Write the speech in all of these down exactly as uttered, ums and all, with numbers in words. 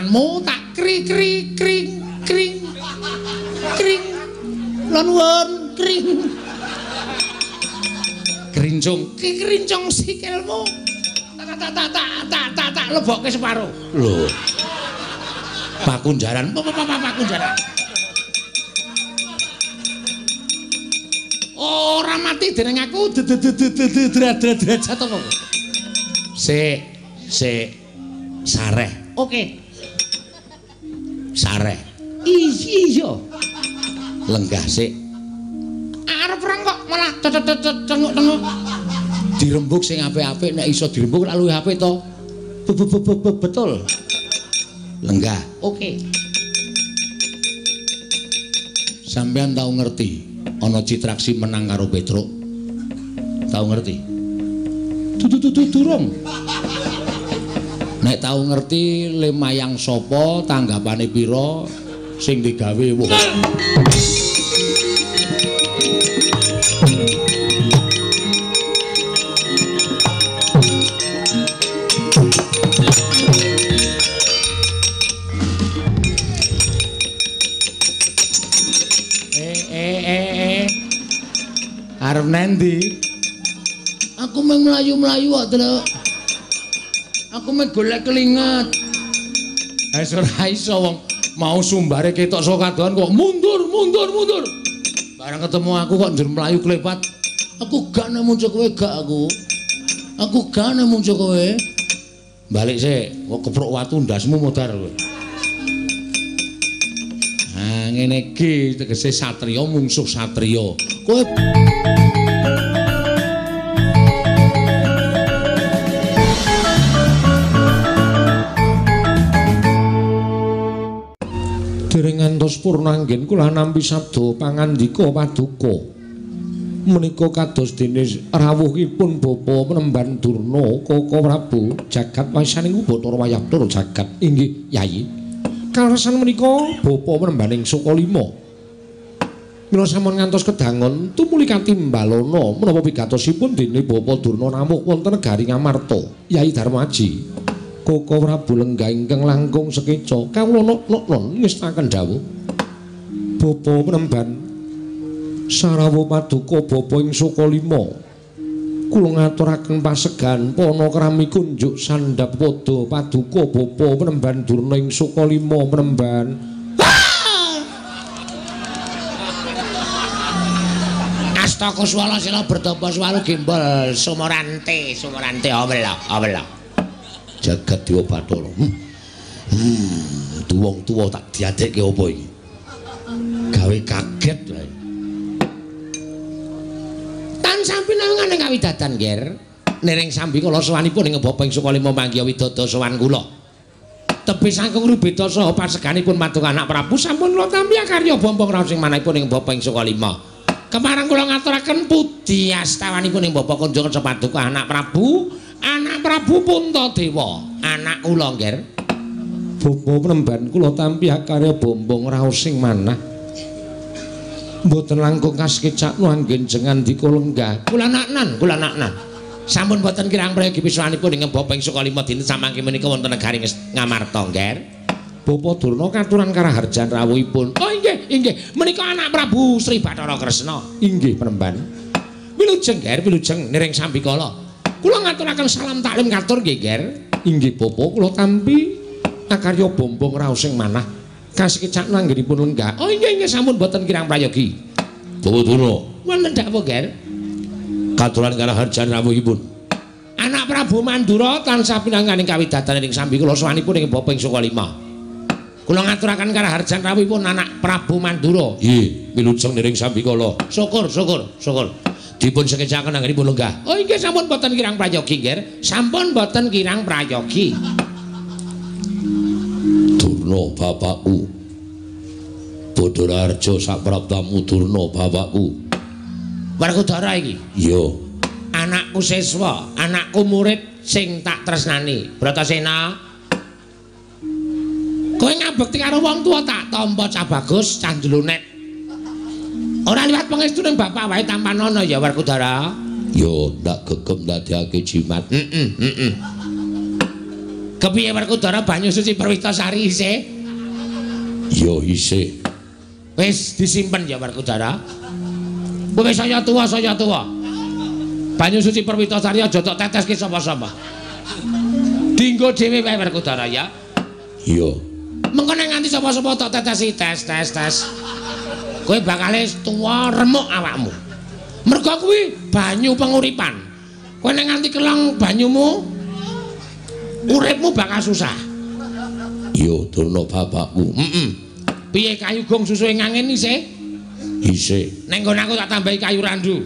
tanganmu tak kri kri kring kring kring nuwun kring krincung ki krincung sikilmu tak tak tak tak tak tak lebokke separo lho pakunjaran pakunjaran ora mati dening aku derajat apa sik sik sareh oke sareh iya lenggah sik arep perang kok malah cenguk-cenguk dirembuk sing apik-apik nek iso dirembuk lak luwih apik to betul lenggah oke sampean tau ngerti ana Citraksi menang karo Petruk tau ngerti dudu durung nek tau ngerti lemayang sapa tanggapane pira sing digawe woh arep nendi aku mung mlayu-mlayu kok Truk aku mung golek kelinget wis ora iso wong mau sumbare ketok saka kadohan kok mundur mundur mundur bareng ketemu aku kok njur mlayu klepat aku gak nemu kowe gak aku aku gak nemu kowe balik sik kok keprok watu ndasmu modar kowe ah ngene iki tegese satriya mungsuh satriya kowe dereng ngantos purnanggen kula nampi sabda pangandika paduka menika kados dene rawuhipun Bapa Penemban Durna Kaka Prabu jagat wasaning Bathara Wayaptura jagat inggih Yayi kaleresan menika Bapa Penembaning Sukalima mila sampun ngantos kedangon tumuli katimbalana menapa pigatosipun dene Bapa Durna namuh wonten negari Ngamarta Yayi Darmaji Kaka Prabu lenggah ingkang langkung sekeca kawula nok-nok ngestaken dawuh Bapa Penemban Sarawa Paduka Bapa ing Sukalima kula ngaturaken pasegan pana krami kunjuk sandhap pada Paduka Bapa Penemban Durna ing Sukalima Penemban Asta kuswala sila bertapa swalu gimbal sumorante sumorante awela awela jagat Dewa Bathara hmm, hmm tuwong tuwa tak diadekke apa iki gawe kaget lho tan sampe nang ning kawidadan nger nering sambi kala sowanipun ing Bapa ing Sukalima manggiya widada sowan kula tebih saking rubeda saha paseganipun matung anak Prabu sampun kula tampi karya bombong raos sing manahipun ing Bapa ing Sukalima kemarang kula ngaturaken puji astawanipun ing Bapa Kunjung Paduka anak Prabu anak Prabu Puntadewa anak kula nger Bapa Penemban kula tampi karya bombong raos sing manah mboten langkung kaskecak nuanggen jengan dika lenggah kula naknan kula naknan sampun boten kirang prayogi piswanipun ing Bapa ing Sukalima dinten samangke menika wonten negari Ngamarta nger Bapa Durna katuran karaharjan rawuhipun oh inggih inggih menika anak Prabu Sri Bathara Kresna inggih Penemban wilujeng nger wilujeng nireng sambikala kula ngaturaken salam taklim katur nggih nger inggih Bapa kula tampi akarya bombong raos sing manah kasekecak nanggenipun lenggah oh inggih inggih sampun boten kirang prayogi Bapa Durna wonten dawuh nger katuran karaharjan rawuhipun anak Prabu Mandura tansah pinanganing kawidadan ing sambi kula sowanipun ing Bapa ing Sukalima kula ngaturaken karaharjan rawuhipun anak Prabu Mandura nggih wilujeng nireng sambi kala syukur syukur syukur dipun sekecaken anggenipun lenggah oh inggih sampun boten kirang prayogi nger sampun boten kirang prayogi Durna bapakku Badararja sapraptamu Durna bapakku Werkudara iki iya anakku siswa anakku murid sing tak tresnani Bratasena kowe ngabekti karo wong tuwa tak tampa cah bagus cah jlunet ora liwat pangestuning bapak wae tampan ana ya Werkudara yo ndak gegem ndadekake jimat heeh heeh Kepiye Werkudara banyu suci Perwitasari isih? Ya isih. Wis disimpen ya Werkudara. Kowe saya tuwa saya tuwa. Banyu suci Perwitasari aja tok teteske sapa-sapa. Dinggo dhewe wae Werkudara ya. Iya. Mengko nek nganti sapa-sapa tok tetesi tes tes tes. Kowe bakal tuwa remuk awakmu. Mergo kuwi banyu penguripan. Kowe nek nganti kelong banyumu uripmu bakal susah. Iya, Durna bapakku. Heeh. Piye kayu gong susuhe ngangin isih? Isih. Nek nggon aku tak tambahi kayu randu.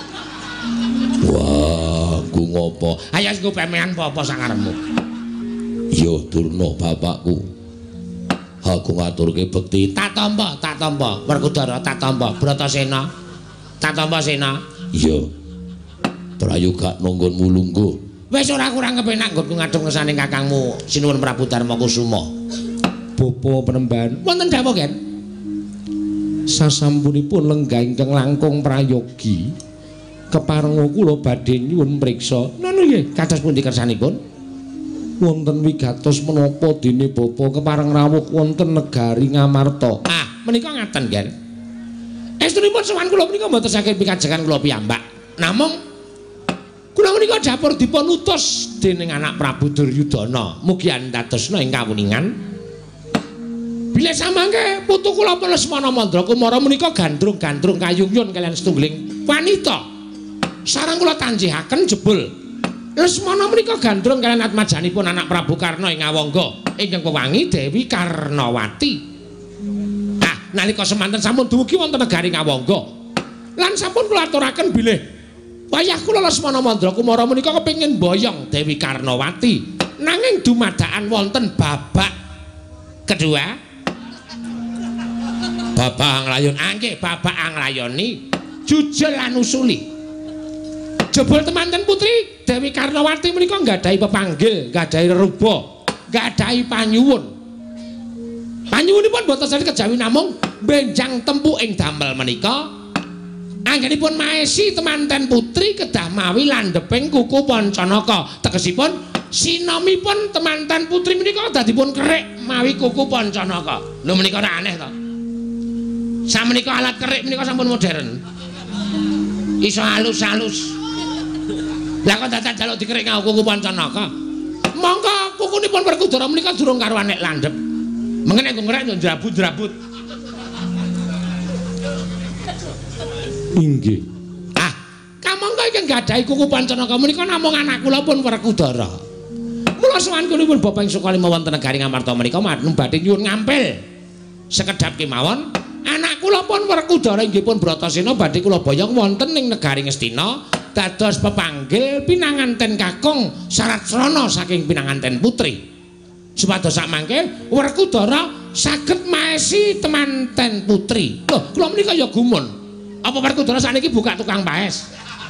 Wah, ku ngopo? Ayo nggo pemehan apa-apa sak karepmu. Iya, Durna bapakku. Aku ngaturke bekti. Tak tampa, tak tampa. Werkudara tak tampa. Bratasena. Tak tampa Sena. Iya. Prayoga nonggonmu lungguh. Wis ora kurang kepenak nggonku ngadhep ngersane kakangmu Sinuwun Prabu Darmakusuma. Bapa Penemban, wonten dawuh Ken? Sasampunipun lenggah ingkang langkung prayogi, keparenga kula badhe nyuwun priksa. Nono nggih, kados pundi kersanipun? Wonten wigatos menapa dene bapa kepareng rawuh wonten negari Ngamarta. Ah, menika ngaten, Ken. Estunipun sowan kula menika mboten saking pikajengan kula piyambak. Namung kula menika dapur dipun utus dening anak Prabu Duryudana mugi antadosna ing kawuningan bilih samangke putu kula Lesmana Mandrakumara menika gandrung-gandrung kayuyun kalian setunggiling wanita sareng kula tanjihaken jebul Lesmana menika gandrung kalian atmajanipun anak Prabu Karna ing Awangga ingkang pewangi Dewi Karnawati. Ah nalika semanten sampun dumugi wonten negari Ngawangga lan sampun kula aturaken bilih wayah kula Lesmana Mandrakumara menika kepengin boyong Dewi Karnawati. Nanging dumadakan wonten babak kedua. Babak anglayon, nggih babak anglayoni jujul lan usuli. Jebul temanten putri Dewi Karnawati menika nggadahi pepanggil, nggadahi reruba, nggadahi panyuwun. Panyuwunipun boten saged kejawi namung benjang tempu ing damel menika. Anggenipun maesi temanten putri kedah mawi landheping kuku Pancanaka. Tegesipun sinomipun temanten putri menika dadipun kerik mawi kuku Pancanaka. Lho menika ora aneh to. Samenika alat kerik menika sampun modern. Iso halus-halus. Lah kok dadak jaluk dikerik ngau kuku Pancanaka. Monggo kukunipun Werkudara menika durung karo anek landhep. Mengene kok ngrek yo drabut-drabut. Inggih. Ah, kamangka iki nggadahi kuku Pancanaka menika namung anak kula pun Werkudara. Mula sowan kulipun Bapak ing Sukalima wonten negari Ngamarta menika matur badhe nyuwun ngampil. Sekedhap kemawon anak kula pun Werkudara inggih pun Bratasena badhe kula boyong wonten ing negari Ngastina dados pepanggil pinanganten kakung Saratsrana saking pinanganten putri. Supados sakmangke Werkudara saged maesi temanten putri. Loh, kula menika ya gumun. Apa Werkudara sakniki buka tukang paes?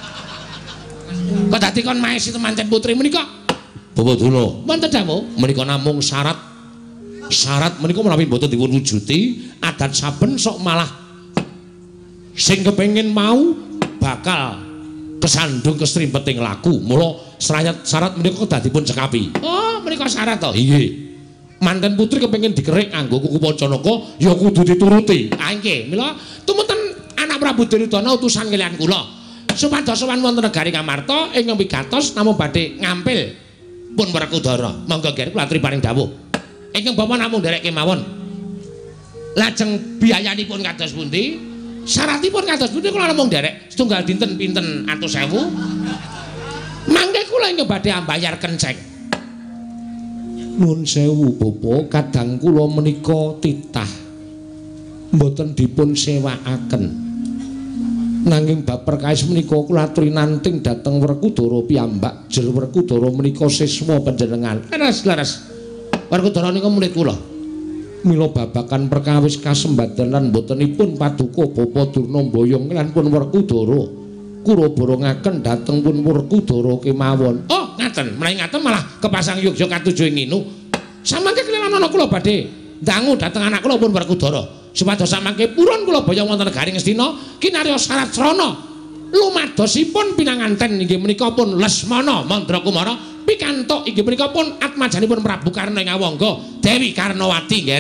Kok dadi kon maesi temanten putri menika? Bapak Durna, wonten dawuh menika namung syarat. Syarat menika menawi boten dipun wujuti, adat saben sok malah sing kepengin mau bakal kesandung kestrimpet ing laku. Mula syarat syarat menika kedah dipun cekapi. Oh, menika syarat to? Nggih. Manten putri kepengin dikerik nganggo kuku Pancanaka ya kudu dituruti. Ah nggih, mila tumeten anak Prabu Duryudana utusan kaliyan kula. Supados sowan wonten negari Ngamarta ingkang wigatos namung badhe ngampil pun Werkudara. Monggo nggih kula aturi paring dawuh. Ingkang bapa namung nderek kemawon. Lajeng biayanipun kados pundi? Syaratipun kados pundi kula namung nderek setunggal dinten pinten atus ewu. Mangke kula ingkang badhe ambayar kenceng. Nuwun sewu Bapa, kadang kula menika titah mboten dipun sewakaken. Nanging bab perkawis menika kula aturi nanting dhateng Werkudara piyambak. Jel Werkudara menika siswa panjenengan. Leres-leres. Werkudara nika murid kula. Mila babakan perkawis kasembadan lan botenipun paduka Bapa Durna mboyong lan pun Werkudara kula borongaken dhateng pun Werkudara kemawon. Oh, ngaten. Menawi ngaten malah kepasang yogya katujuh nginu. Samangke keliyan ana kula badhe ndangu dhateng anak kula pun Werkudara. Supados samangke purun kula boyong wonten negari Ngastina kinarya Saratsrana lumadosipun pinanganten inggih menika pun Lesmana Mandrakumara pikantuk inggih menika pun atmajanipun Prabu Karna ing Awangga Dewi Karnawati nggih.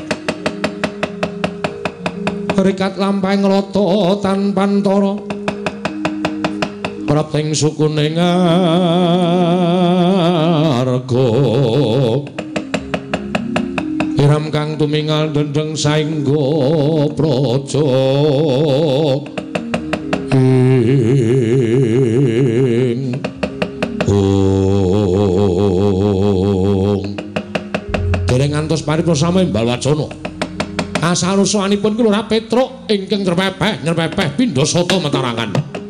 Rikat lampahing rata tanpa antara prapting sukuning arga iram kang tumingal dendeng saengga praja ing ong dereng ngantos paripurna embal wacana asarusanipun Kelurahan Petruk ingkang nyerpepeh nyerpepeh pindha sata matarangan.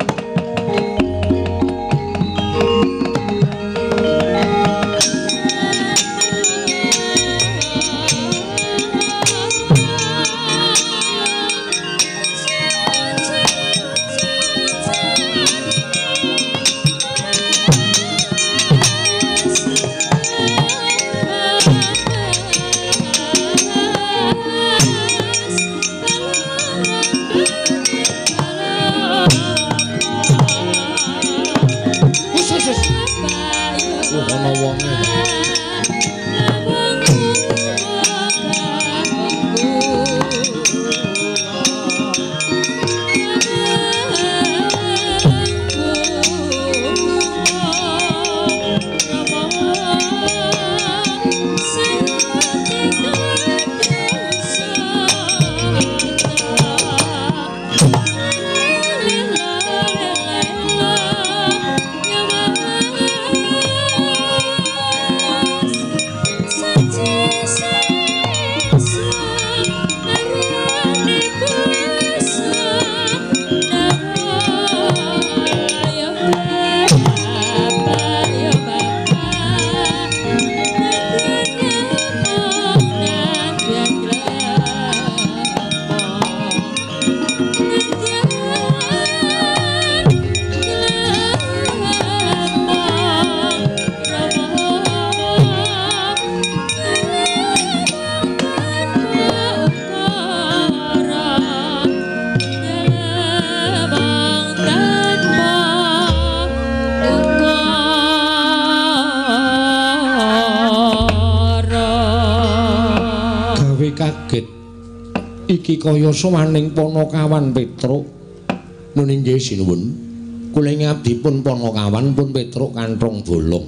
Iki kaya sawaning Panakawan Petruk. Nun inggih sinuwun. Kula ngabdipun Panakawan pun Petruk kanthong bolong.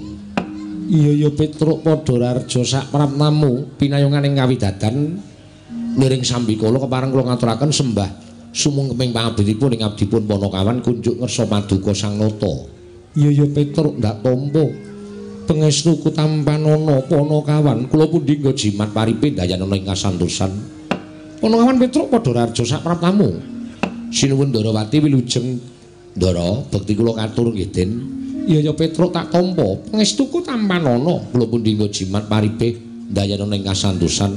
Iya ya Petruk padha rarja sak prapnamu pinayungan ing kawidadan niring sambikala kepareng kula ngaturaken sembah sumung keming pangabdipun ing abdipun Panakawan kunjuk ngersa paduka Sang Nata. Iya ya Petruk ndak tampa. Pangestu kutampanana Panakawan kula pundi nggo jimat paripe dayanana ing kasantosan. Panakawan Petruk padha rarja sak praptamu. Sinuwun Ndarawati wilujeng Ndara bekti kula katur nggih Den. Iya ya Petruk tak tampa pangestuku tampanana kula pundi nggo jimat paripe dayanana ing kasantosan.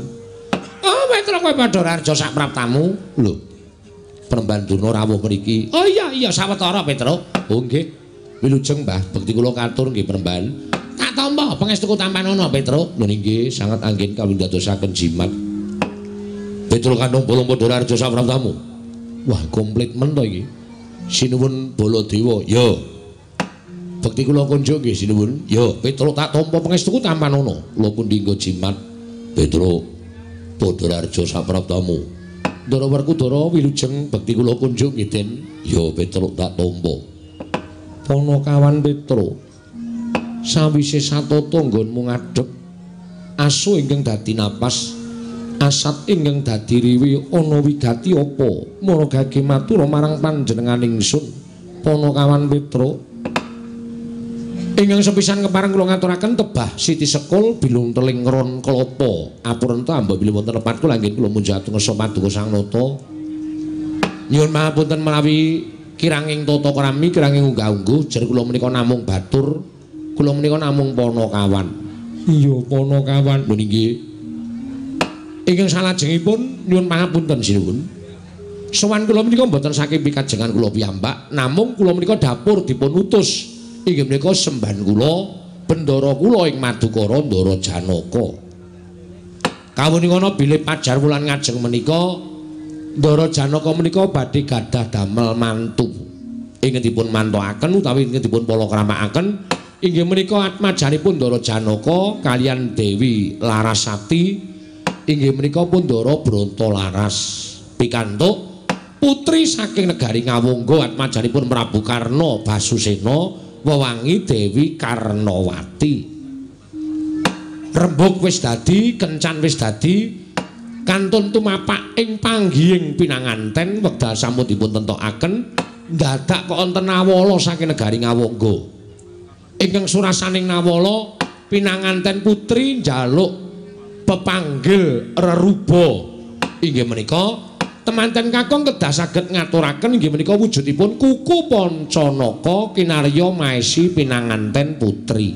Oh Petruk kowe padha rarja sak praptamu. Lho. Penemban Durna rawuh mriki. Oh iya iya sawetara Petruk. Oh nggih. Wilujeng Mbah bekti kula katur nggih Penemban. Tak tampa pangestuku tampanana Petruk. Lho nggih sanget anggen kawula dadosaken jimat. Petruk kandung bolong padha rarja sak praptamu. Wah, komplit men to iki. Sinuwun Baladewa. Ya. Bekti kula kunjuk nggih sinuwun. Ya, Petruk tak tampa pangestuku tampanana. Kula pundi nggo jimat. Petruk padha rarja sak praptamu. Ndara Werkudara wilujeng bekti kula kunjuk nggih Den. Ya, Petruk tak tampa. Panakawan Petruk. Sawise satata nggonmu ngadhep asu ingkang dadi napas asat ingkang dadi riwi ana wigati apa maragake matur marang panjenenganing ingsun Panakawan Petruk ingkang sepisan kepareng kula ngaturaken tebah Siti Sekul bilung teling ron klapa apurenta amba bilih wonten lepat kula nggih kula munjul ngersa paduka Sang Nata nyuwun pangapunten menawi kiranging tata krami kiranging unggah-ungguh jer kula menika namung batur kula menika namung Panakawan. Iya Panakawan lho nggih. Ingkang salajengipun nyuwun pangapunten sinuwun. Sowan kula menika mboten saking pikajengan kula piyambak, namung kula menika dapur dipun utus. Inggih menika sembahan kula, bendara kula ing Madukara Ndara Janaka. Kawuningono bilih pajar wulan ngajeng menika Ndara Janaka menika badhe gadah damel mantu. Ingkang dipun mantuaken utawi ingkang dipun palakramaken inggih menika atmajanipun Ndara Janaka kaliyan Dewi Larasati inggih menika Ndara Brantalaras pikantuk putri saking negari Ngawangga atmajanipun Prabu Karna Basusena wewangi Dewi Karnawati. Rembug wis dadi, kencan wis dadi, kantun tumapak ing panggihing pinanganten wekdal sampun dipun tentokaken dadak kok wonten nawala saking negari Ngawangga. Ingkang surasaning nawala pinanganten putri njaluk pepanggil reruba inggih menika temanten kakung kedah saged ngaturaken inggih menika wujudipun kuku Pancanaka kinarya maesi pinanganten putri.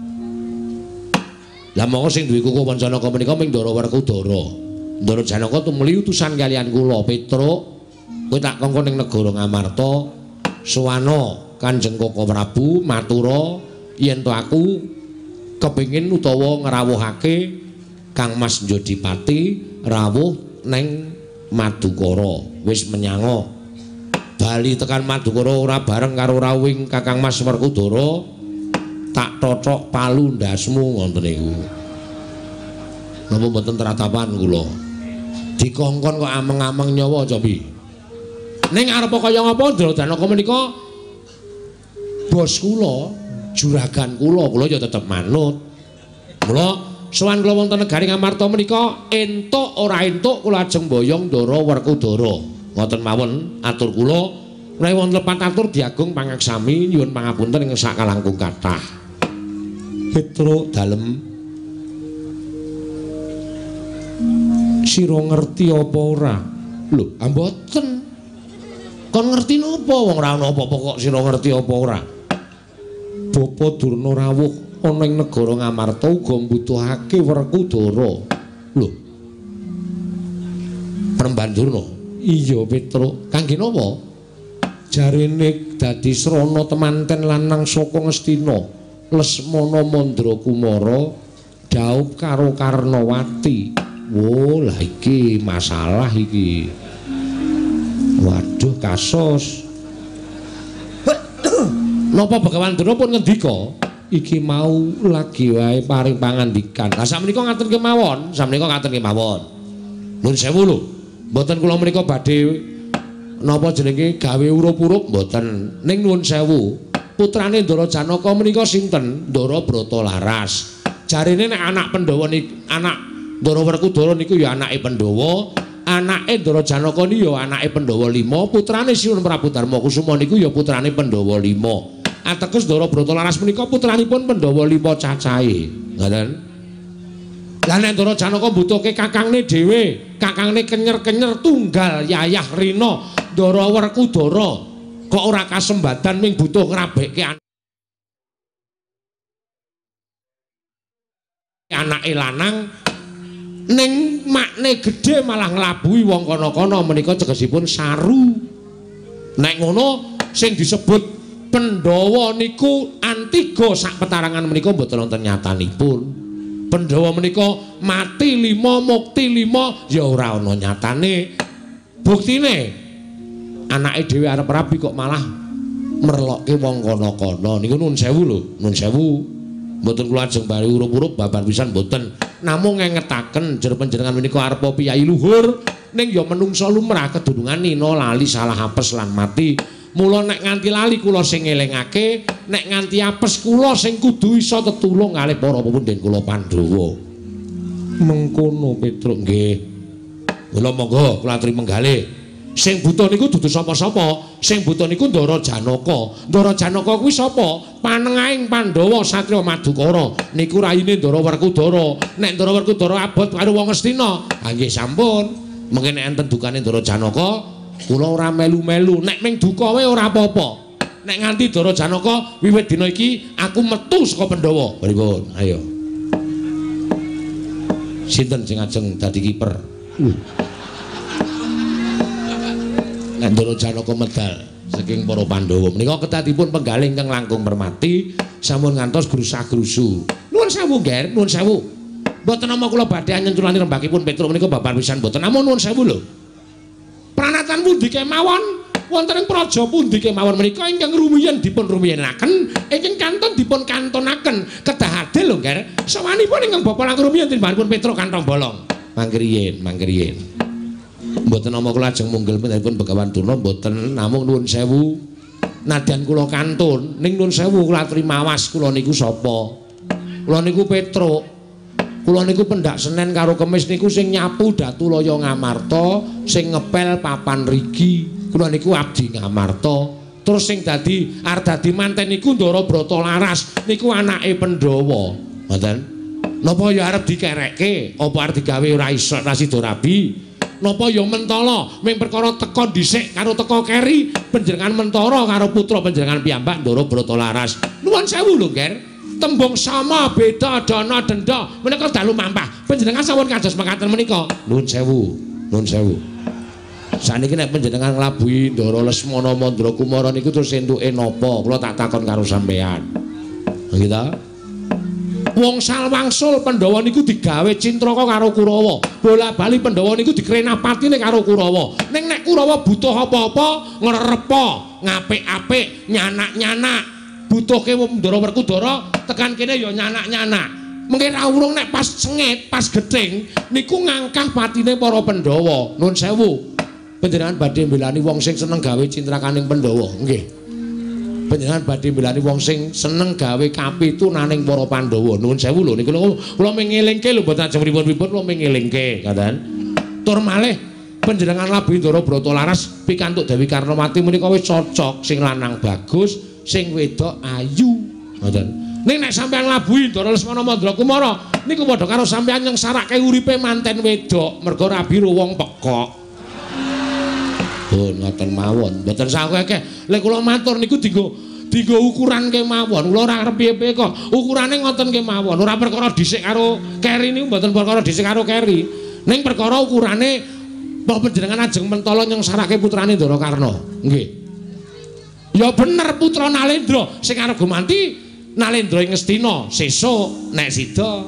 Lah mongko sing duwe kuku Pancanaka menika ming Ndara Werkudara. Ndara Janaka tumuli utusan kaliyan kula Petruk kowe tak kongkon ning negara Ngamarta suwana Kanjeng Koko Prabu matura yen to aku kepengin utawa ngrawuhake Kang Mas Njodipati rawuh ning Madukara wis menyanga bali tekan Madukara ora bareng karo rawuhing Kakang Mas Werkudara tak cocok palu ndasmu ngoten niku napa mboten tratapan kula dikongkon kok ameng-ameng nyawa cobi ning arep kaya ngapa Ndara Janaka menika bos kula juragan kula kula ya tetep manut mula sowan kula wonten negari Ngamarta menika entuk ora entuk kula ajeng mboyong Ndara Werkudara ngoten mawon atur kula menawi wonten lepat atur diagung pangaksami nyuwun pangapunten ing sakalangkung kathah. Petruk dalem sira ngerti apa ora lho ah mboten kon ngerti napa wong ora ana apa-apa kok sira ngerti apa ora. Bapa Durna rawuh ana ing negara Ngamarta uga mbutuhake Werkudara. Lho. Peremban Durna. Iya, Petruk. Kangge napa? Jarene dadi srana temanten lanang saka Ngastina, Lesmana Mandra Kumara dhaup karo Karnawati. Wo, lah iki masalah iki. Waduh, kasos. Napa Begawan Durna pun ngendika iki mau lagi wae paring pangandikan. Lah sakmenika ngaten kemawon, sakmenika ngaten kemawon. Nuwun sewu lho. Mboten kula menika badhe napa jenenge gawe urup-urup mboten. Ning nuwun sewu, putrane Ndara Janaka menika sinten? Ndara Brantalaras. Jarene nek anak Pandhawa niku anak Ndara Werkudara niku ya anake Pandhawa, anake Ndara Janaka niku ya anake Pandhawa lima, putrane Sinuwun Prabu Darmakusuma niku ya putrane Pandhawa lima. Ateges Ndara Brantalaras menika putranipun Pandhawa lima cacahe. Ngoten. Lah nek Ndara Janaka mbutuhke kakangne dhewe, kakangne kenyer-kenyer tunggal Yayah Rina Ndara Werkudara kok ora kasembadan ming butuh ngrabekke anake lanang ning makne gedhe malah nglabuhi wong kana-kana menika tegesipun saru. Nek ngono sing disebut Pandhawa niku antiga sak petarangan menika mboten wonten nyatanipun. Pandhawa menika mati lima mukti lima ya ora ana nyatane. Buktine anake dhewe arep rabi kok malah merlokke wong kana-kana. Niku nuwun sewu lho, nuwun sewu. Mboten kula ajeng bari urup-urup babar pisan mboten. Namung ngengetaken jer panjenengan menika arep piyai luhur ning ya menungsa lumrah kedunungan nina lali salah apes lan mati. Mula nek nganti lali kula sing ngelingake, nek nganti apes kula sing kudu iso tetulung kalih para pepundhen kula Pandhawa. Mengkono Petruk nggih. Kula monggo kula aturi menggalih. Sing buta niku dudu sapa-sapa, sing buta niku Ndara Janaka. Ndara Janaka kuwi sapa? Panengahing Pandhawa satriya Madukara. Niku rayine Ndara Werkudara. Nek Ndara Werkudara abot karo wong Astina, ha nggih sampun. Mengke nek enten dukane Ndara Janaka kula ora melu-melu, nek ming duka wae ora apa-apa. Nek nganti Ndara Janaka wiwit dina iki aku metu saka Pandhawa. Pripun? Ayo. Sinten sing ajeng dadi kiper? Uh. Nek Ndara Janaka medal saking para Pandhawa. Menika kedadipun penggalih ingkang langkung mermati sampun ngantos grusah-grusu. Nuwun sewu, Nger, nuwun sewu. Mboten nama kula badhe nyenculani rembakipun Petruk menika babar pisan mboten. Namung nuwun sewu lho. Pranatan pundi kemawon wonten ing praja pundi kemawon menika ingkang rumiyin dipun rumiyenaken ingkang kanton dipun kantonaken kedah adil lho Nger sawanipun ingkang Bapak langkung rumiyin timbanipun Petruk kantong bolong mangke riyin mangke riyin mboten nama kula ajeng munggil pun Begawan Durna mboten namung nuwun sewu nadyan kula kantun ning nuwun sewu kula trimawas kula niku sapa kula niku Petruk kula niku pendak Senen karo Kemis niku sing nyapu Datulaya Ngamarta sing ngepel papan rigi kula niku abdi Ngamarta terus sing dadi arep dadi manten niku Ndara Bratalaras niku anake Pandhawa ngoten napa ya arep dikerekke apa arep digawe ora iso ra sida rabi napa ya mentala ming perkara teka dhisik karo teka keri panjenengan mentara karo putra panjenengan piyambak Ndara Bratalaras nuwun sewu lho Nger tembung sama beda dana denda menika dalu mampah panjenengan sampun kados mekaten menika nuwun sewu nuwun sewu saniki nek panjenengan nglabuhi Ndara Lesmana Mandra Kumara niku terus entuke napa kula tak takon karo sampean nggih ta wong salwangsul Pandhawa niku digawe cintraka karo Kurawa bola-bali Pandhawa niku dikrenapatine karo Kurawa ning nek Kurawa butuh apa-apa ngrerepa ngapik-apik nyanak-nyanak butuhke Ndara Werkudara tekan kene ya nyanak-nyanak mengke ra urung nek pas sengit pas gething niku ngangkah patine para Pandhawa nuwun sewu panjenengan badhe mbelani wong sing seneng gawe cintrakaning Pandhawa nggih panjenengan badhe mbelani wong sing seneng gawe kapitunaning para Pandhawa nuwun sewu lho niku kula mengelingke lho mboten ajeng pripun-pripun kula mengelingke ngoten tur malih panjenengan labuhi Ndara Bratalaras pikantuk Dewi Karnamati menika wis cocok sing lanang bagus sing wedok ayu ngoten ning nek sampeyan nglabuhi Ndara Lesmana Mandra Kumara niku padha karo sampeyan nyengsarake uripe manten wedok mergo rabi wong pekok oh ngoten mawon mboten sakake lek kula matur niku dienggo dienggo ukuran kemawon kula ora arep piye-piye kok ukurane ngoten kemawon ora perkara dhisik karo keri niku mboten perkara dhisik karo keri ning perkara ukurane panjenengan ajeng mentala nyengsarake putrane Ndara Karna nggih ya bener putra Nalendra sing arep gumanti Nalendra ing Ngastina sesuk nek sida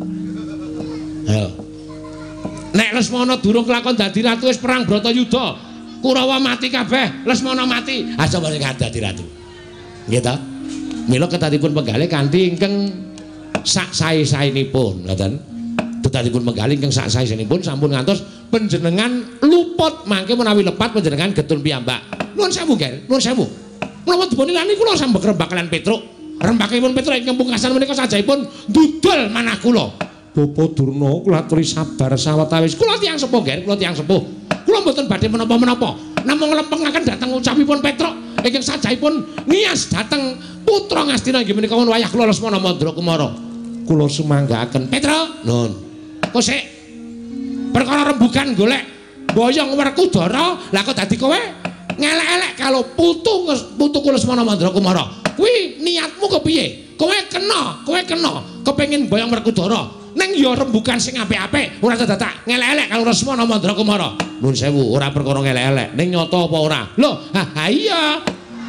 ayo nek Lesmana durung kelakon dadi ratu wis perang Bratayuda Kurawa mati kabeh Lesmana mati aja mrene dadi ratu nggih ta mila ketatipun penggalih kanthi ingkang sak sae-saenipun ngoten ketatipun penggalih ingkang sak sae-saenipun sampun ngantos panjenengan luput mangke menawi lepat panjenengan getun piyambak nuwun sewu Nger nuwun sewu menawa dipun ilani kula sambek rembak kalian Petruk rembakipun Petruk ing pungkasan menika sajaipun ndudul manah kula Bapak Durna kula aturi sabar sawetawis kula tiyang sepuh Nger kula tiyang sepuh kula mboten badhe menapa-menapa namung nglempengaken dhateng ucapipun Petruk ingkang sajaipun ngias dhateng putra Ngastina inggih menika wayah kula Lesmana Mandra Kumara kula sumanggaaken Petruk nun kosek perkara rembugan golek boyong Werkudara lah kok dadi kowe ngelek-elek kalau putu putuku Lesmana Mandra Kumara kuwi niatmu kepiye kowe kena kowe kena kepengin boyong Werkudara ning ya rembugan sing apik-apik ora dadak ngelek-elek kalau Lesmana Mandra Kumara nuwun sewu ora perkara ngelek-elek ning nyata apa ora lho ha iya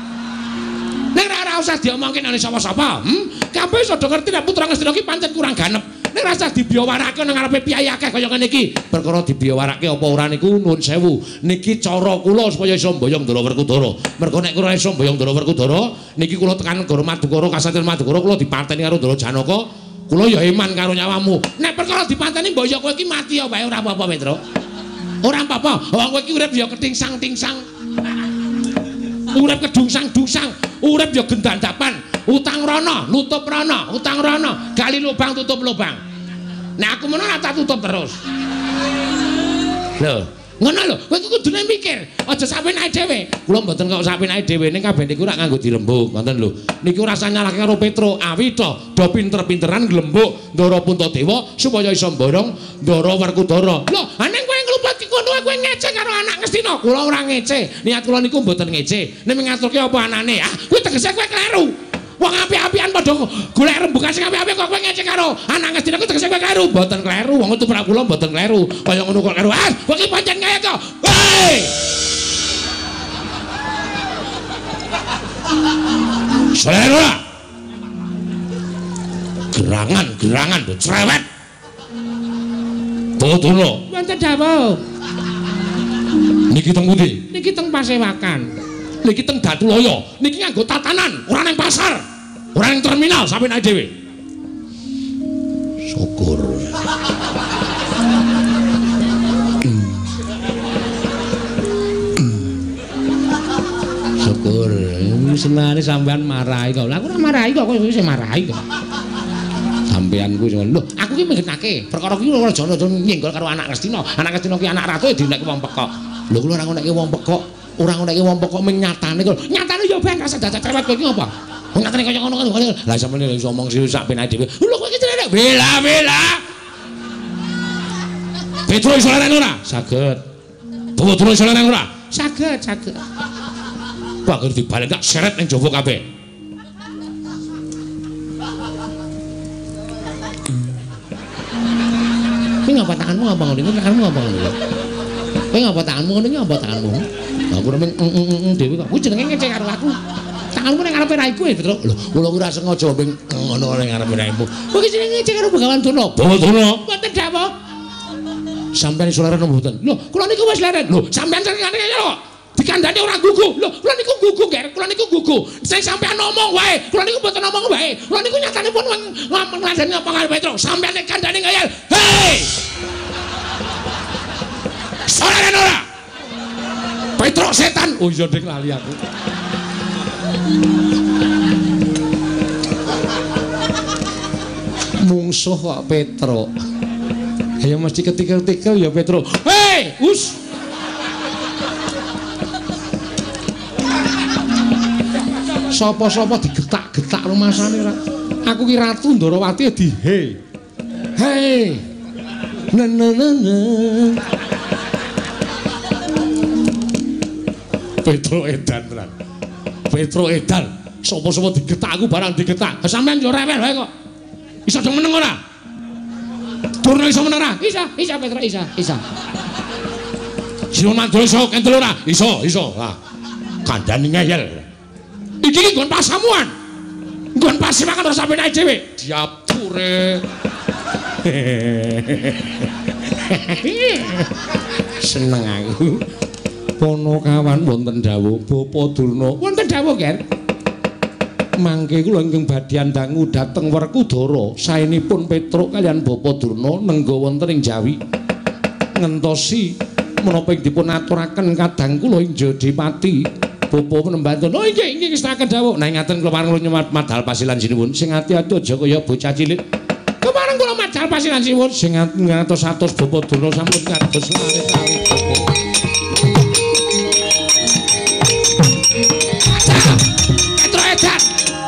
ning ora usah diomongke nang sapa-sapa hmm kabeh padha ngerti nek putra Ngastina ki pancen kurang ganep nek ora usah dibiyawarake nang ngarepe piyai akeh kaya ngene iki perkara dibiyawarake apa ora niku nuwun sewu niki cara kula supaya iso mboyong Ndara Werkudara mergo nek kula iso mboyong Ndara Werkudara niki kula tekan negara Madukara Kasatriyan Madukara kula dipateni karo Ndara Janaka kula ya iman karo nyawamu nek perkara dipateni mboyo kowe iki mati ya wae ora apa-apa Petruk ora apa-apa wong kowe iki urip ya ketingsang-tingsang urip kedungsang-dungsang urip ya gendandapan utang rono nutup rono utang rono gali lubang tutup lubang nek aku menawa tak tutup terus lho ngono lho kowe iki kudune mikir aja sapenake dhewe kula mboten kok sapenake dhewe ning kabeh niku rak nganggo dirembuk ngoten lho niku rasa nyalahke karo Petruk awi to do pinter-pinteran glembuk Ndara Puntadewa supaya iso mborong Ndara Werkudara lho aning kowe ngluput ngono kowe ngece karo anak Ngastina kula ora ngece niat kula niku mboten ngece nek ngaturke apa anane ah kuwi tegese kowe kleru wong apik-apikan padha golek rembugan sing apik-apik kok kowe ngece karo anak Ngastina kuwi tegese kowe kleru mboten kleru wong itu pra kula mboten kleru kaya ngono kok kleru ah kowe iki pancen kaya to hei selera gerangan gerangan do cerewet Tuduna wonten dawuh niki teng pundi niki teng Pasewakan Lha iki teng Datulaya, niki nganggo tatanan, ora ning pasar, ora ning terminal sampe naik dhewe. Syukur. Syukur. Senane sampean marahi kok. Lah aku ora marahi kok, kowe sing marahi kok. Sampean ku lho, aku ki menggenake. Perkara ki ora jana nyenggol karo anak Ngastina. Anak Ngastina ki anak ratu dinek wong pekok. Lho kula ora ngonekke wong pekok. Ora ngonekke wong pekok ming nyatane kok. Nyatane ya ben rasa dadak cerewet kowe ki apa? Wong nyatane kaya ngono kan. Lah sampeyan iso omong sih sak penake dhewe. Lho kowe ki cerewet. Bela-bela. Petro iso leren ora? Saged. Bawa iso leren ora? Saged, saged. Pak ngerti dibalik tak seret ning jaba kabeh. Kowe ngapa tanganmu ngapa ngono? Kowe tanganmu ngapa ngono? Kowe ngapa tanganmu ngono ngapa tanganmu? Aku ora mung dhewe kok. Kuwi jenenge ngecek karo aku. Tanganmu ning ngarepe raiku ya, Petro. Lho, kula ora sengaja ming ngono ning ngarepe raimu. Kowe ki jenenge ngecek karo Begawan Durna. Bawa Durna. Mboten dawuh. Sampeyan iso leren mboten? Lho, kula niku wis leren. Lho, sampeyan sing ngene kok. Dikandani orang gugu. Lho, kula niku gugu, Ger. Kula niku gugu. Sing sampean ngomong wae. Kula niku mboten ngomong wae. Kula niku nyatane pun ngomong ngandani apa karo Petro. Sampeyan nek kandani ngayal. Hei! Sorean ora? Petro setan. Oh iya Dik lali aku. Mungsuh kok Petro. Ya mesti ketikel-tikel ya Petro. Hei, us. Sapa-sapa digetak-getak rumasane ra. Aku ki Ratu Ndarawati di he. Hei. Nenenene. Petro edan tenan. Petro edan. Sapa-sapa digetak aku barang digetak. Sampeyan yo rewel wae kok. Iso do meneng ora? Durna iso meneng ora? Isa, isa Petro, isa, isa. Sira mandul iso kentel ora? Iso, iso. Lah. Kandhani ngeyel. Iki ki nggon pasamuan. Nggon pasimakan terus sampe naik dhewe. Diapure. Seneng aku. Ponokawan wonten dawuh Bapa Durna. Wonten dawuh, Ger. Mangke kula ingkang badhe dangu dhateng Werkudara. Saenipun Petruk kalian Bapa Durna nengga wonten ing Jawi. Ngentosi menapa ing dipun aturaken kadang kula ing Jodipati. Bapa penembanten. Oh nggih, nggih ngestaken dawuh. Nah ngaten kula paring nyemat madhal pasilan sinuwun. Sing ati-ati aja kaya bocah cilik. Kemareng kula madhal pasilan sinuwun. Sing ngatos-atos Bapa Durna sampun kados lare kali. Petro edan.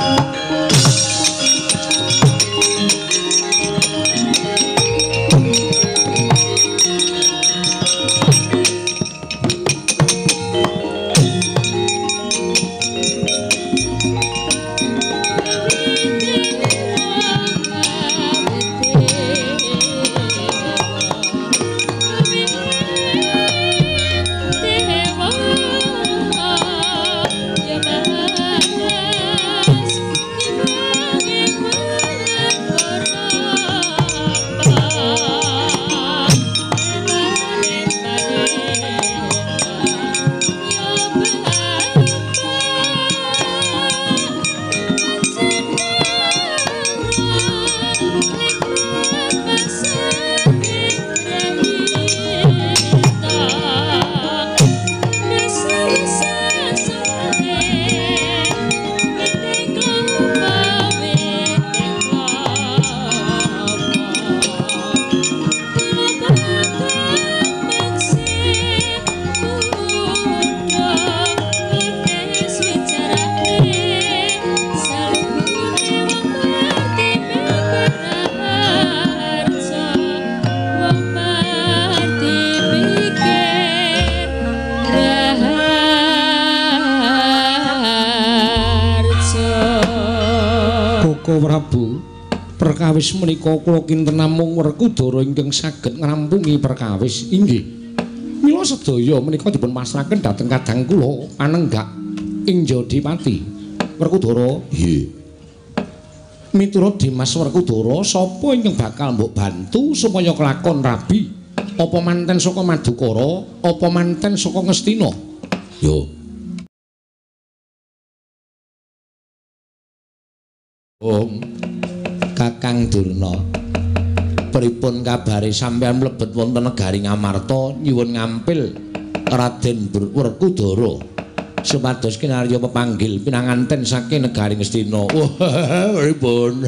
Prabu, perkawis menika kula kinten namung Werkudara ingkang saged ngrampungi perkawis inggih. Mila sedaya menika dipun pasrahaken dhateng kadang kula panenggak ing Jodipati. Werkudara, nggih. Miturut Dimas Werkudara, sapa ingkang bakal mbok bantu supaya kelakon rabi? Apa manten saka Madukara, apa manten saka Ngastina? Yo Om Kakang Durna, pripun kabare sampeyan mlebet wonten negari Ngamarta nyuwun ngampil Raden Werkudara supados kinarya pepanggil pinanganten saking negari Ngastina. Wah, pripun?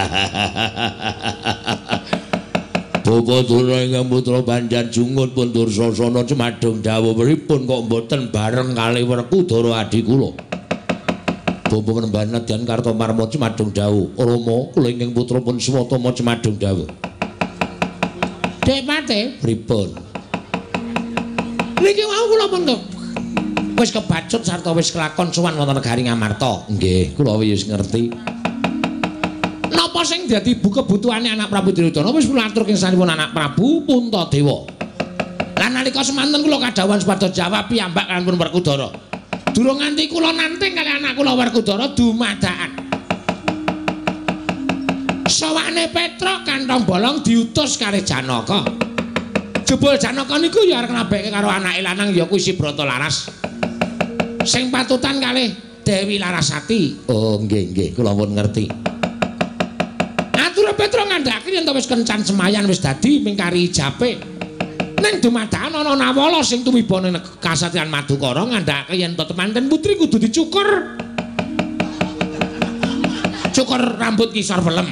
Bapak Durna ingkang putra Banjar Jungut pun Dursasana Cemadung Dawa pripun kok mboten bareng kalih Werkudara adi kula? Bapak Penembahan Nadyan Kartomarma Cemadung Dawa. Rama kula ingkang putra pun Swatama Cemadung Dawa. Dek Pate, pripun? Niki wau kula pun wis kebacut sarta wis kelakon sowan wonten negari Ngamarta. Nggih, kula wis ngerti. Napa sing dadi kebutuhane anak Prabu Duryudana wis kula aturke sanipun anak Prabu Puntadewa. Lan nalika semanten kula kadhawuhan supados jawab piyambak kaliyan Werkudara. Durung nganti kula nanting kali anak kula Werkudara dumadakan. Sawane Petruk Kantong Bolong diutus kali Janaka. Jebul Janaka niku ya arep nabeke karo anake lanang ya kuwi si Brata Laras. Sing patutan kalih Dewi Larasati. Oh nggih nggih kula pun ngerti. Atur Petruk ngandhake yen wis kencan semayan wis dadi mingkari ijape. Ning dumadakan ana Nawala sing tumibane Kasatriyan Madukara ngandhake yen tetemanten putri kudu dicukur. Cukur rambut kisor velem.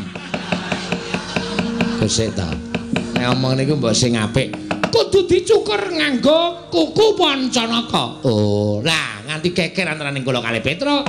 Gesek ta. Nek omong niku mbok sing apik. Kudu dicukur nganggo kuku Pancanaka. Oh, lah nganti keker antaraning kula kalih Petruk.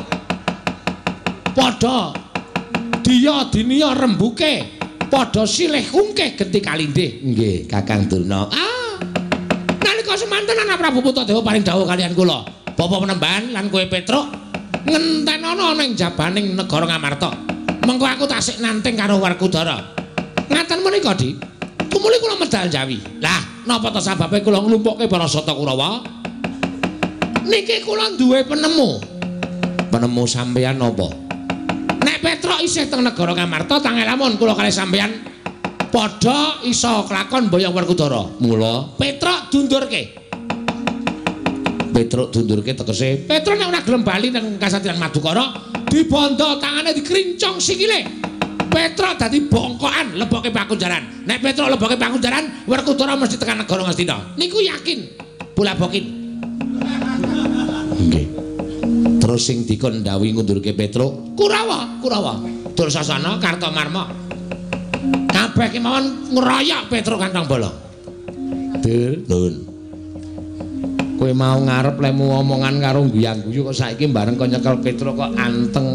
Padha diya diniya rembuke, padha silih kungkih genti kalindih. Nggih, Kakang Durna. Ah. Nalika semanten anak Prabu Puntadewa paring dawuh kaliyan kula, Bapak Penembahan lan kowe Petruk ngentenono ning jabaning negara Ngamarta. Mengko aku tasik nanting karo Werkudara. Ngaten menika, Dik. Tumuli kula medal Jawi. Lah, napa to sababe kula nglumpukke para Sata Kurawa? Niki kula duwe penemu. Penemu sampeyan napa? Nek Petruk isih teng negara Ngamarta tangelamun kula kalih sampeyan padha iso kelakon mboyong Werkudara. Mula Petruk dundurke. Petruk dundurke tegese Petruk nek ora gelem bali nang Kasatriyan Madukara dibondo tangane dikrincong sikile. Petruk dadi bongkokan leboke Pakunjaran. Nek Petruk leboke Pakunjaran, Werkudara mesti tekan negara Ngastina. Niku yakin. Bola bokin. Nggih. Terus sing dikon ndhawuhi ngundurke Petruk, Kurawa, Kurawa, Dursasana, Kartomarma. Kabeh kemawon ngeroyok Petruk Kantong Bolong. Dur, nun. Kowe mau ngarep lemu omongan karo guyang-guyu kok saiki bareng kok nyekel Petruk kok anteng.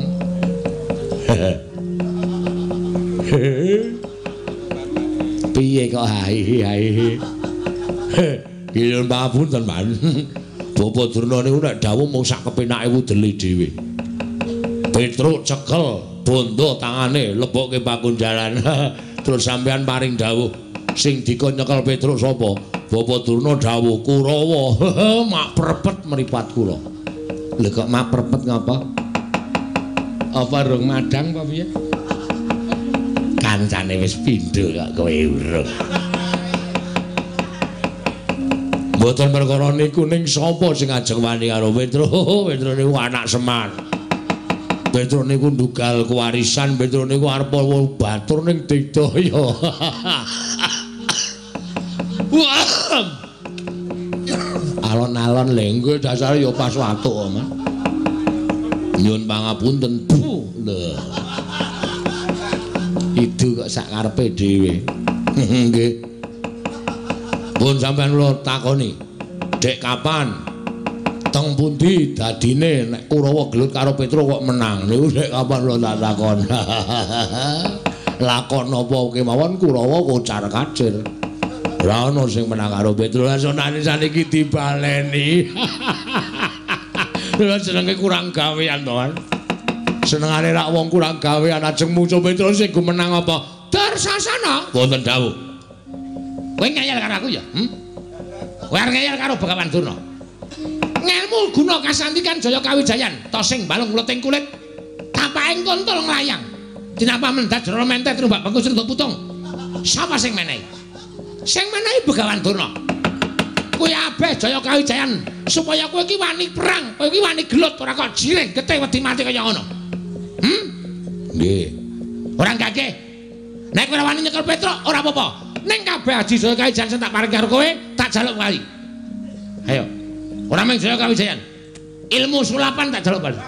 Piye kok hai-hai. Kilun pangapunten, Man. Bapak Durna niku nek dawuh mung sak kepenake wudeli dhewe. Petruk cekel bondo tangane lebokke Pakunjaran. Terus sampean paring dawuh sing dikon nyekel Petruk sapa? Bapak Durna dawuh Kurawa. Mak prepet mripat kula. Lha kok mak prepet ngapa? Apa rung madang apa piye? Kancane wis pindho kok kowe urung. Mboten perkara niku ning sapa sing ajeng wani karo Petruk? Petruk niku anak Semar. Petruk niku ndugal kewarisan, Petruk niku arep batur ning Digdaya. Alon-alon lenggo dasare ya pas watuk, Mas. Nyuwun pangapunten. Lho. Itu kok sak karepe dhewe. Nggih. Pun sampean kula takoni. Dek kapan? Teng pundi dadine nek Kurawa gelut karo Petruk kok menang? Niku dek kapan kula tak takon. Lakon apa kemawon Kurawa kocar kacir. Ora ono sing menang karo Petruk. Sonane saniki dibaleni. Lha jenenge kurang gawean to, Mas. Senengane rak wong kurang gawean ajeng musuh Petruk sing menang apa? Dursasana. Wonten dawuh. Kowe ngeyel karo aku ya? Hm? Kowe arep ngeyel karo Begawan Durna. Ngelmu guna kasantikan Jaya Kawijayan, tosing balung mleting kulit, tapaking kontol nglayang. Dinapa mendat jero mentet rumbak bangku sing putung. Sapa sing menehi? Sing menehi Begawan Durna. Kowe abeh Jaya Kawijayan supaya kowe iki wani perang, kowe iki wani gelut ora kok jiring getih wedi mati kaya ngono. Hm? Nggih. Ora gageh. Nek kowe wani nyekel Petruk ora apa-apa. Ning kabeh aji saya kawijayan tak paring karo kowe, tak jaluk kali. Ayo. Ora mung saya kawijayan. Ilmu sulapan tak jaluk kali.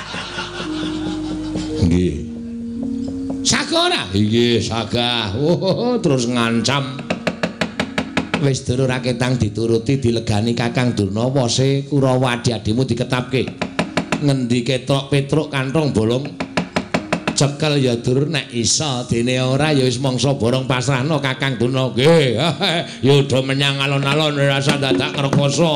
Nggih. Sagah ora? Nggih, sagah. Oh, terus ngancam. Wis durung ra ketang dituruti dilegani Kakang Durna wose Kurawa adi-adimu diketapke. Ngendi ketok Petruk kantong bolong cekel ya dur nek iso dene ora ya wis mangsa borong pasrahno Kakang Durna. Nggih. Ya udah menyang alon-alon rasa dadak ngrekoso.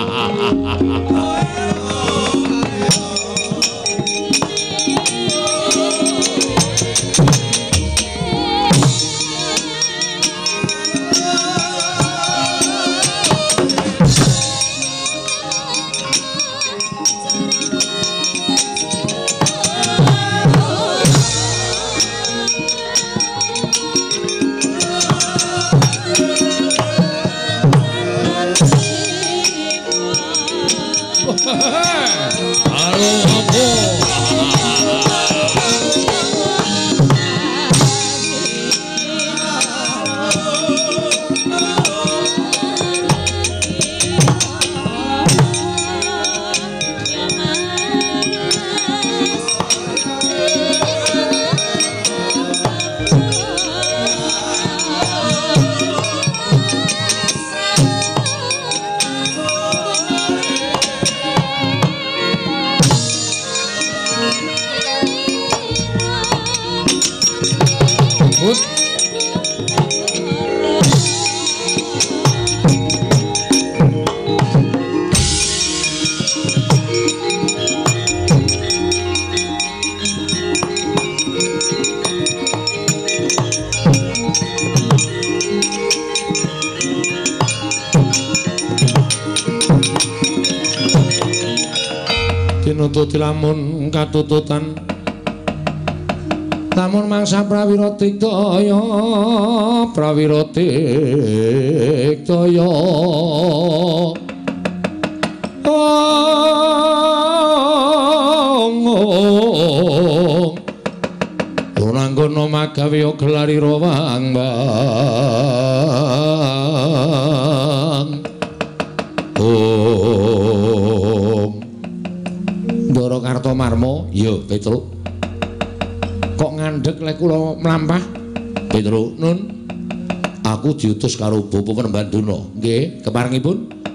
Tinututi lamun katututan lamun mangsa prawira tiktaya prawira tiktaya ora ngono magawe gelari rawang bang Ndara Kartomarma, ya Petruk. Kok ngandhek lek kula mlampah? Petruk, Nun. Aku diutus karo Bapa Penembanduna. Nggih, keparengipun.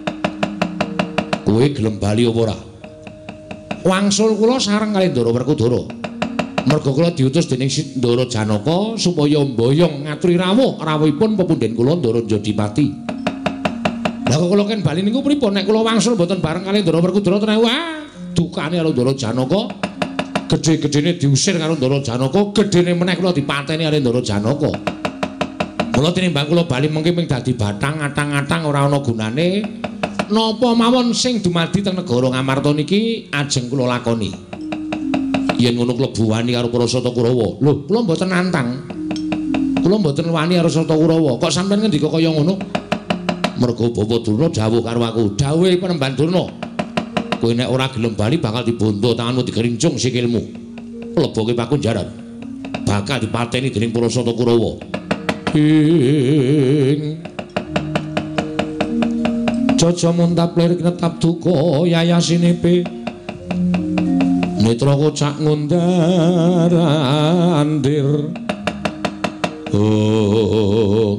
Kowe gelem bali apa ora? Wangsul kula sareng kali Ndara Werkudara. Merga kula diutus dening Ndara Janaka supaya mboyong ngaturi rawuh rawuhipun pepunden kula Ndara Jodipati. Lah kok kula ken bali niku pripun nek kula wangsul mboten bareng kali Ndara Werkudara tenan wah dukane karo Ndara Janaka gedhe-gedhene diusir karo Ndara Janaka gedhene meneh kula dipateni karo Ndara Janaka mula tinimbang kula bali mengki ping dadi bathang atang-atang ora ana gunane napa mawon sing dumadi teng negara Ngamarta niki ajeng kula lakoni yen ngono klebu wani karo Parasata Kurawa lho kula mboten nantang kula mboten wani karo Parasata Kurawa kok sampeyan ngendika kaya ngono mergo Bapa Durna dawuh karo aku dawuh Penemban Durna kowe nek ora gelem bali bakal dibondo tanganmu digerincung sikilmu leboke pakunjaran bakal dipateni dening Parasata Kurawa ing Jaja muntap lir netap duka yayasinepe netra kocak ngundar andir oh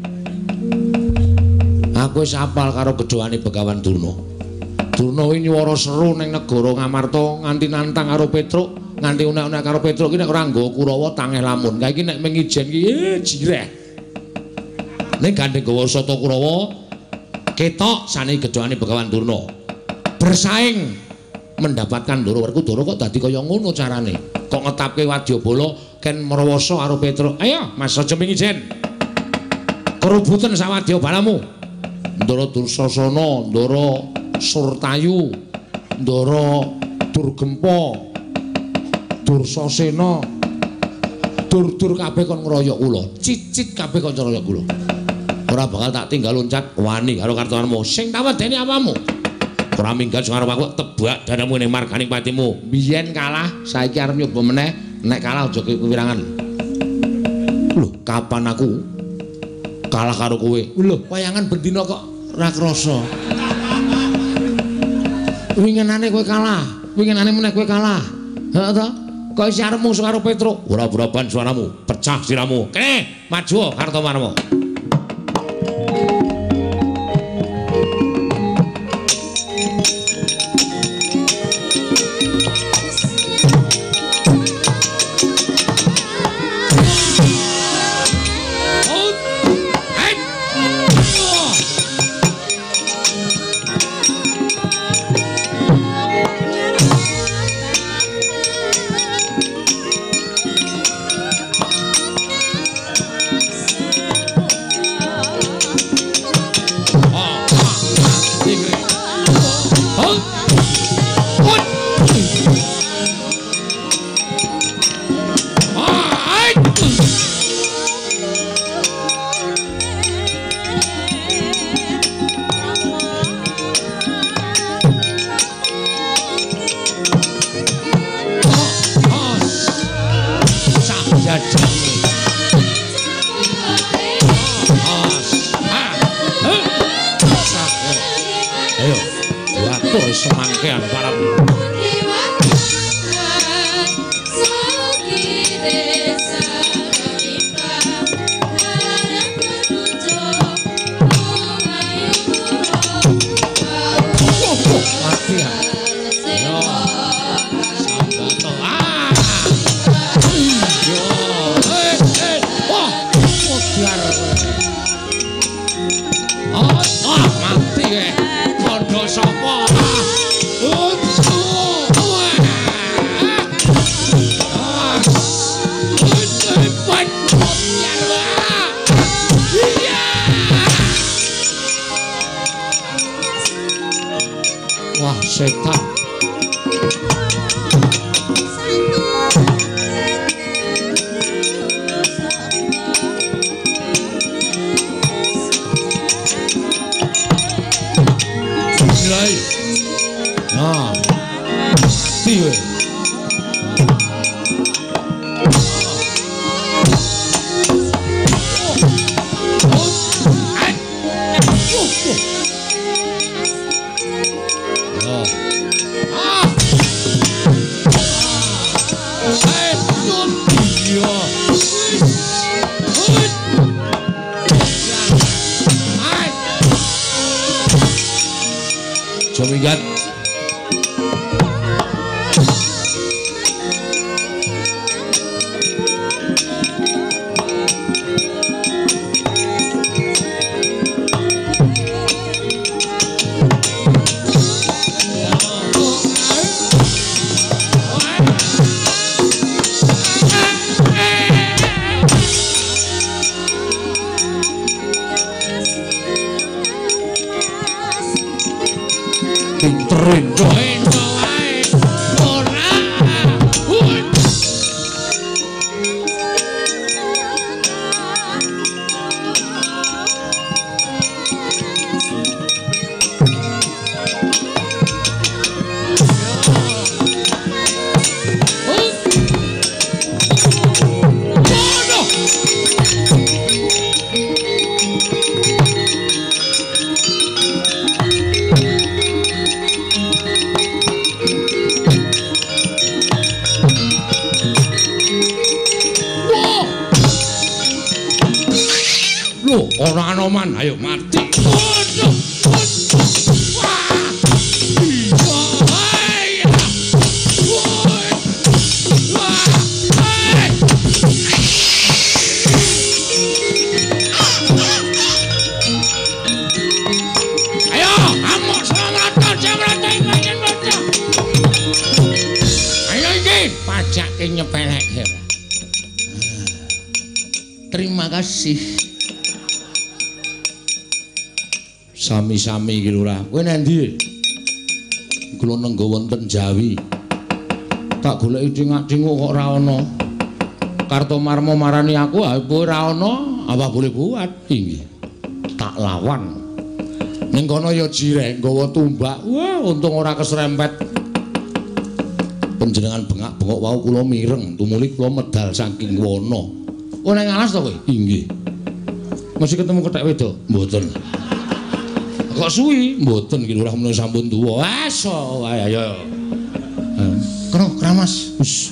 aku wis apal karo gedhoane Begawan Durna Durna iki nyuwara seru ning negara Ngamarta nganti nantang karo Petruk, nganti unek-unek karo Petruk iki nek ora nggawa Kurawa tangeh lamun. Kae iki nek mengijen iki eh jireh. Ning gandeng gawa Sata Kurawa ketok sane gedhoane Begawan Durna. Bersaing mendapatkan Ndara Werkudara kok dadi kaya ngono carane. Kok ngetapke Wadyabala ken mrawasa karo Petruk. Ayo Mas aja mengijen. Kerubutan sak Wadyabalamu. Ndara Dursasana, Ndara Surtayu, Ndara Durgempa, Dursasena, dur-dur kabeh kon ngeroyok kula. Cicit kabeh kon ngeroyok kula. Ora bakal tak tinggal loncat wani karo Kartomarma. Sing tak wedeni apamu? Ora minggat sing arep aku tebak danamu ning marganing patimu. Biyen kalah, saiki arep nyoba meneh. Nek kalah aja kewirangan. Lho, kapan aku kalah karo kowe? Lho, wayangan bendina kok ra krasa. Winginane kowe kalah, winginane meneh kowe kalah. Heeh to? Kok isih arep musuh karo Petruk? Ora braban suaramu, pecah siramu. Kene, maju Kartomarma. Semangkean para setan. Mulai. Nah. Tiwe. Jomigat Rendo rendo ae ora hui ora anoman, ayo mati. Waduh. Wah. Ayo, amuk selamatkan jamratan pancen bocah. Ayo iki, pajake nyepelekke. Terima kasih. Sami-sami iki Lurah. Kowe nang ndi? Kula nenggo wonten Jawi. Tak goleki cingak-cinguk kok ora ana. Kartomarma marani aku, ha kowe ora ana, apa boleh buat? Inggih. Tak lawan. Ning kono ya jirek nggawa tumbak. Wah, untung ora keserempet. Panjenengan bengak-bengok wau kula mireng, tumuli kula medal saking wana. Oh nang alas to kowe? Inggih. Masih ketemu kethek wedok? Mboten. Kok suwi? Mboten iki lurah menawa sampun tuwa. Aso, ayo ayo. Kena keramas. Wis.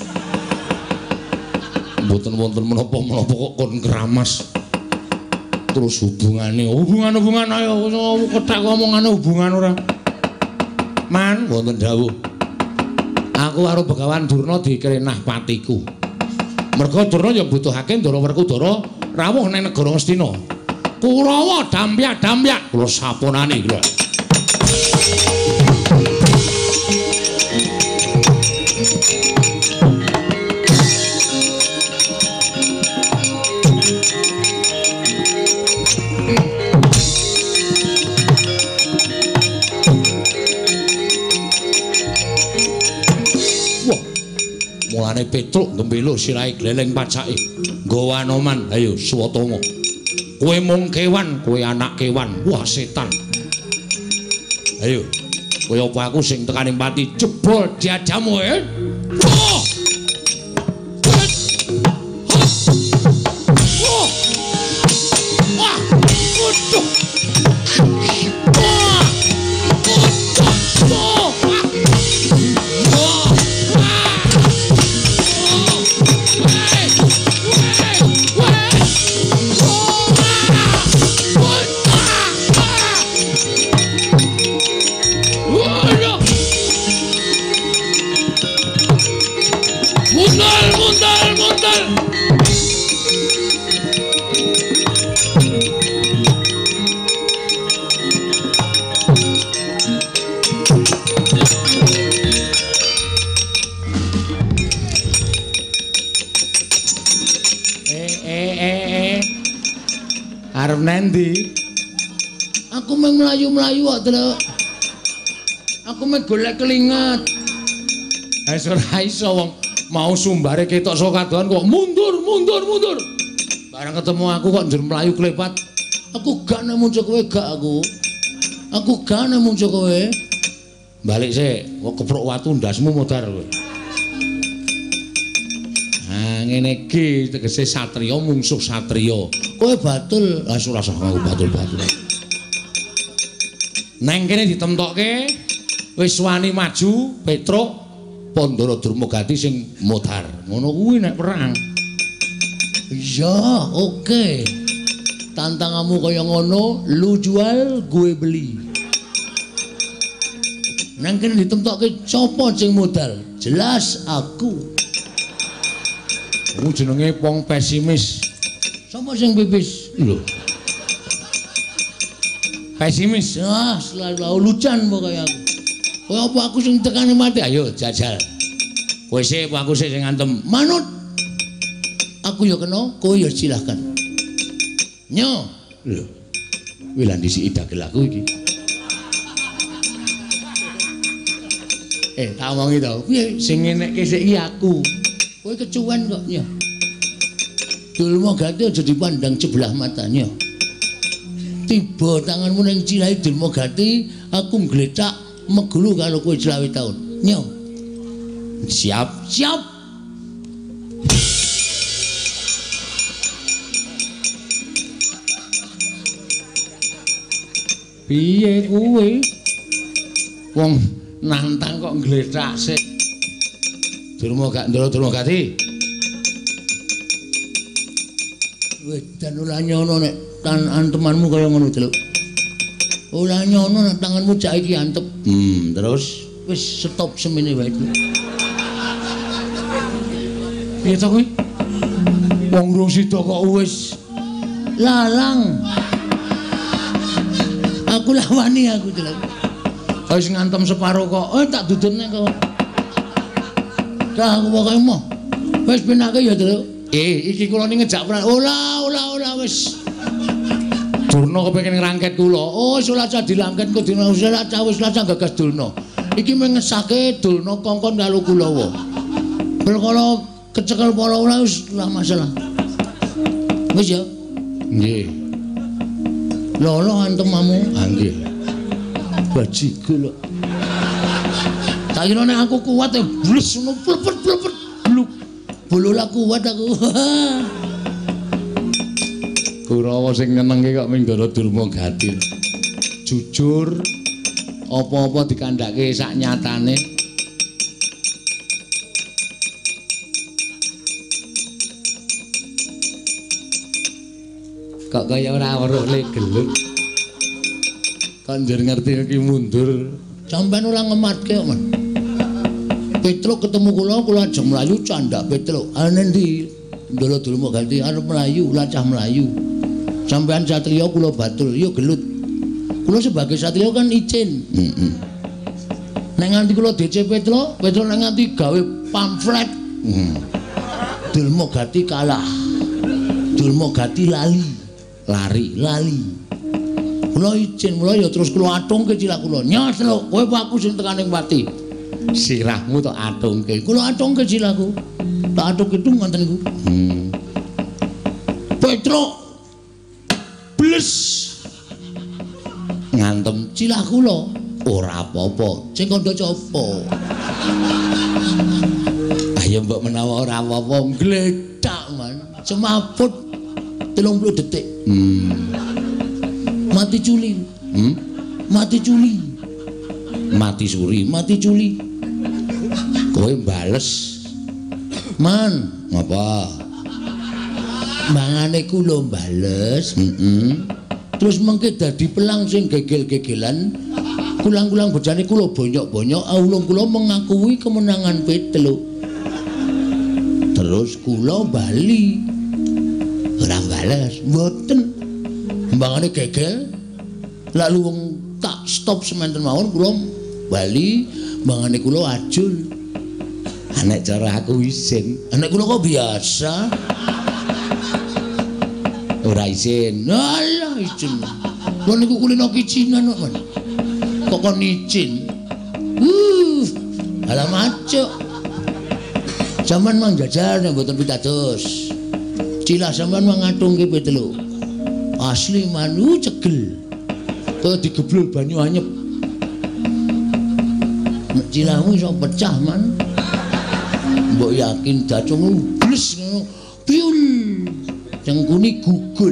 Mboten wonten menapa-menapa kok kon keramas. Terus hubungane, hubungan-hubungan ayo kethek omongane hubungan ora. Man, wonten dawuh. Aku karo Begawan Durna dikerenah patiku. Merga Durna ya butuhake Ndara Werkudara rawuh nang negara Ngastina. Kurawa dampyak-dampyak kula sapunane kula. Mulane Petruk gembelo sirahe gleleng pacake. Nggawa Anoman, ayo Swatama. Kowe mung kewan, kowe anak kewan. Wah setan. Ayo. Kaya apa aku sing tekani pati jebol diadamu eh. Oh! Oh! Wah! Waduh. Wah! Waduh. Arep nendi? Aku mung mlayu-mlayu kok, Tru. Aku mung golek kelinget. Ha iso ora iso wong mau sumbare ketok saka kadohan kok mundur, mundur, mundur. Barang ketemu aku kok njur mlayu klepat. Aku gak nemu kowe gak aku. Aku gak nemu kowe. Balik sik, kok keprok watu ndasmu modar kowe. Nah, ngene iki tegese satriya mungsuh satriya. Kowe batul, ah ora usah nganggo batul-batul. Neng kene ditemtokke wis wani maju Petruk Pandara Durmagati sing modar. Ngono kuwi nek perang. Iya, oke. Tantanganmu kaya ngono, lu jual, gue beli. Neng kene ditemtokke sapa sing modal? Jelas aku. Ku jenenge wong pesimis. Sapa sing pipis? Lho. Pesimis. Ah, selalu lucan pokoke aku. Kowe apa aku sing tekani mati? Ayo jajal. Kowe sik apa aku sik sing ngantem? Manut. Aku ya kena, kowe ya silahkan. Nyo. Lho. Kuwi lan disiki dagel aku iki. Eh, tak omongi to. Piye sing ngenekke sik iki aku. Kowe kecuan kok, Nyo. Durmagati aja dipandang sebelah matanya. Tiba tanganmu ning cirahe Durmagati, aku nggletak megulu karo kowe selawe taun. Nyo. Siap, siap. Piye kuwi? Wong nantang kok nggletak sik. Durmagati, Ndara Durmagati. Wedan ora nyono nek tan temanmu kaya ngono, Celuk. Ora nyono nek tanganmu cak iki antep. Hmm, terus wis stop semene wae. Piye to kuwi? Wong rung sida kok wis lalang. Aku lawani aku, Celuk. Wis ngantem separo kok. Eh tak dudune kok. Dah aku pokoke moh. Wis penake ya, Celuk. Eh, iki kula ning ngejak perang. Ola, ola, ola wis. Durna kepengin ngrangket kula. Oh, wis ora cah dilangket kok dina wis ora cah wis cah gagas Durna. Iki mengesake Durna kongkon karo Kulawa. Perkara kecekel para ora wis ora masalah. Wis ya? Nggih. Lolo antemamu? Ah nggih. Bajigol kok. Tak kira nek aku kuat ya blus ngono plepet-plepet bluk. Bolola kuat aku. Kurawa sing nyenengke kok ming Ndara Durmagati. Jujur apa-apa dikandhake sak nyatane. Kok kaya ora weruh le gelut. Kanjeng ngerti iki mundur. Sampeyan ora ngematke kok, Man. Petruk ketemu kula, kula ajeng mlayu candak Petruk. Ana ndi? Ndara Durmagati arep mlayu, lacah mlayu. Sampeyan satriya kula batul, ya gelut. Kula sebagai satriya kan izin. Heeh. Nek nganti kula D C Petruk, Petruk nek nganti gawe pamflet. Heeh. Durmagati kalah. Durmagati lali. Lari, lali. Kula izin, mula ya terus kula atungke cilak kula. Nyos lho, kowe apa aku sing tekaning pati. Sirahmu tok atungke. Kula atungke cilakku. Tak atungke itu ngoten niku. Hmm. Petruk bles ngantem cilah kula. Ora apa-apa, sing kandha copo. Ayo mbok menawa ora apa-apa gledak, Man. Semaput telung puluh detik. Hmm. Mati culi. Hmm? Mati culi. Mati suri, mati culi. Kowe bales. Man, ngapa? Mangane kula bales, heeh. Terus mengke dadi pelang sing gegel-gegelan. Kulang-kulang bojane kula bonyok-bonyok, aulung kula mengakui kemenangan Petruk. Terus kula bali. Ora bales, mboten. Mbangane gegel. Lalu wong tak stop semanten mawon kula bali, mbangane kula ajul. Anek cara aku isin. Anek kula kok biasa. Ora isin. Alah isin. Lha niku kulino kicinan kok, Man. Kok kon izin. Uh. Alah macok. Sampeyan mang jajar nek mboten pitados. Cilah sampeyan mang ngatungke Petruk. Asli manu cegel. Kok digeblul banyu anyep. Nek cilahmu iso pecah, Man. Mbok yakin dacungmu bles ngono. Piul. Cengkuni gugul.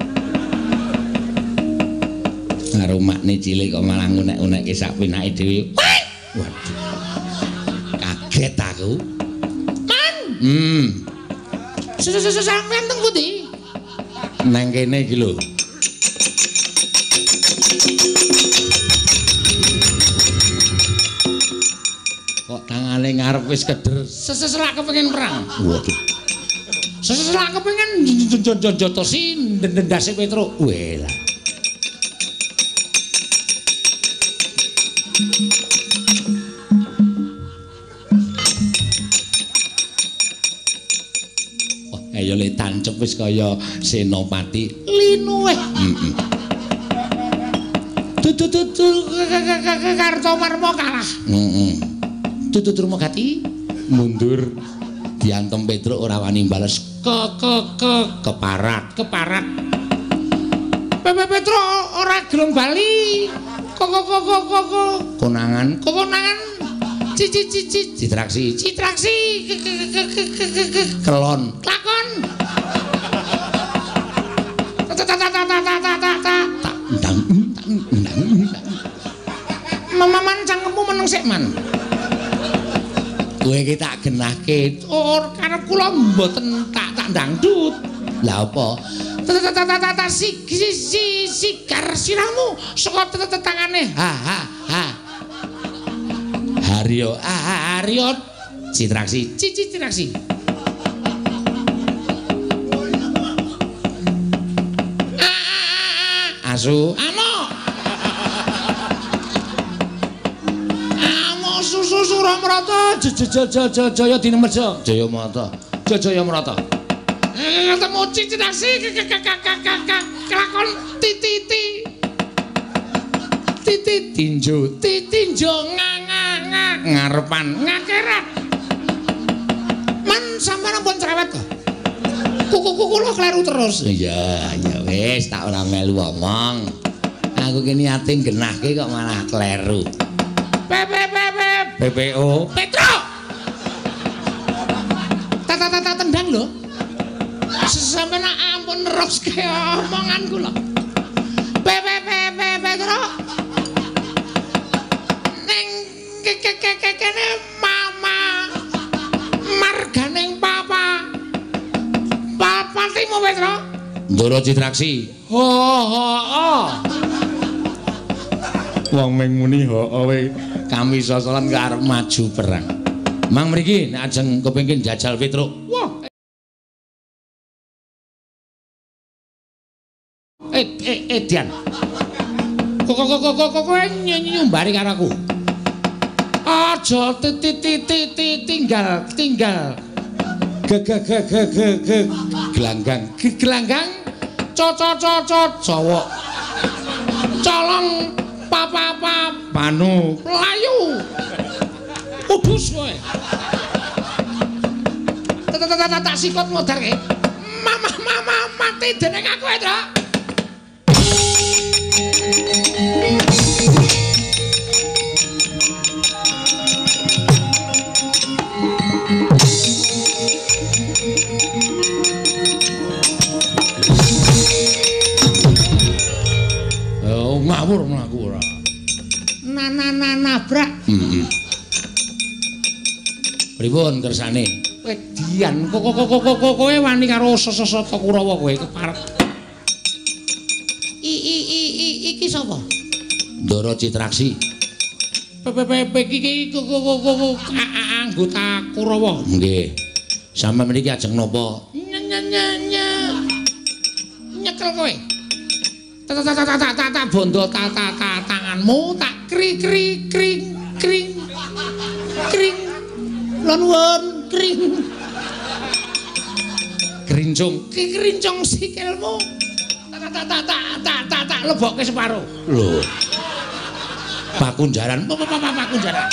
Karo makne cilik kok malah ngunek-unekke sak pinake dhewe. Waduh. Kaget aku. Man. Hmm. Sampeyan teng pundi? Nang kene iki lho. Kok tangane ngarep wis keder. Seselak kepengin perang. Waduh. Seselak kepengin jotosi ndendase Petruk. Welah. Wah, kaya le tancep wis kaya Senopati linuweh. Heeh. Tutu-tutu Kartomarma kalah. Heeh. Tutu Durmagati mundur diantem Petruk ora wani bales ke ke ke keparat keparat Pepe Petruk ora gelem bali kok kok kok kok kok konangan konangan cici cici citraksi citraksi kelon lakon ta ta ta ta ta ta ta ta ta ndang ndang mamaman cangkemmu meneng sik, Man. Kowe iki tak genahke. Or karep kula mboten tak tak dangdut. Lah apa? Tata si si sigar sirahmu saka tetangane. Ha ha ha. Haryo ah Haryo citraksi cici citraksi. Asu amo. Susu Suramrata Jaya Dinemeja Jaya Mata Jaya Mrata ketemu citraksi kelakon tititi titi tinjo titinjo nganga ngarepan ngakerat Man sampeyan ampun cerewet to kuku-kuku kula kleru terus iya ya wis tak ora melu omong aku kene ati genahke kok malah kleru P P O Petruk tata-tata tendang lho sampeyan ampun neruske omongan kula. Pepe pepe Petruk. Ning kene mama marganing papa. Papatimu Petruk. Ndara Citraksi. Ho ho ho. Wong ming muni ho kowe kami sosolan arep maju perang. Mang mriki nek ajeng kepengin jajal Petruk. Wah. Eh eh eh Dian. Kok kok kok kok kowe nyumbari karo aku. Aja titi tinggal tinggal. Ge ge ge ge ge ge gelanggang. Gelanggang. Coco coco cowok. Colong papa papa Panu layu. Udus kowe. Tata tak sikot modarke. Mama mama mati dening aku ya, Dok. Oh, ngawur mlaku ora. Nana nabrak. Heeh. Pripun kersane? Wedian kok kok kok kok kowe wani karo Sesata Kurawa kowe keparep. I i i iki sapa? Ndara Citraksi. P P iki anggota Kurawa. Nggih. Sampe mriki ajeng napa? Nyekel kowe. Tak tak tak tak tak tak bondo tak tak tanganmu tak kri kri kring kring kring lon won kring Krincung. Krincung sikilmu. Tak tak tak tak tak tak tak lebokke separo. Lho. Pakunjaran, pakunjaran.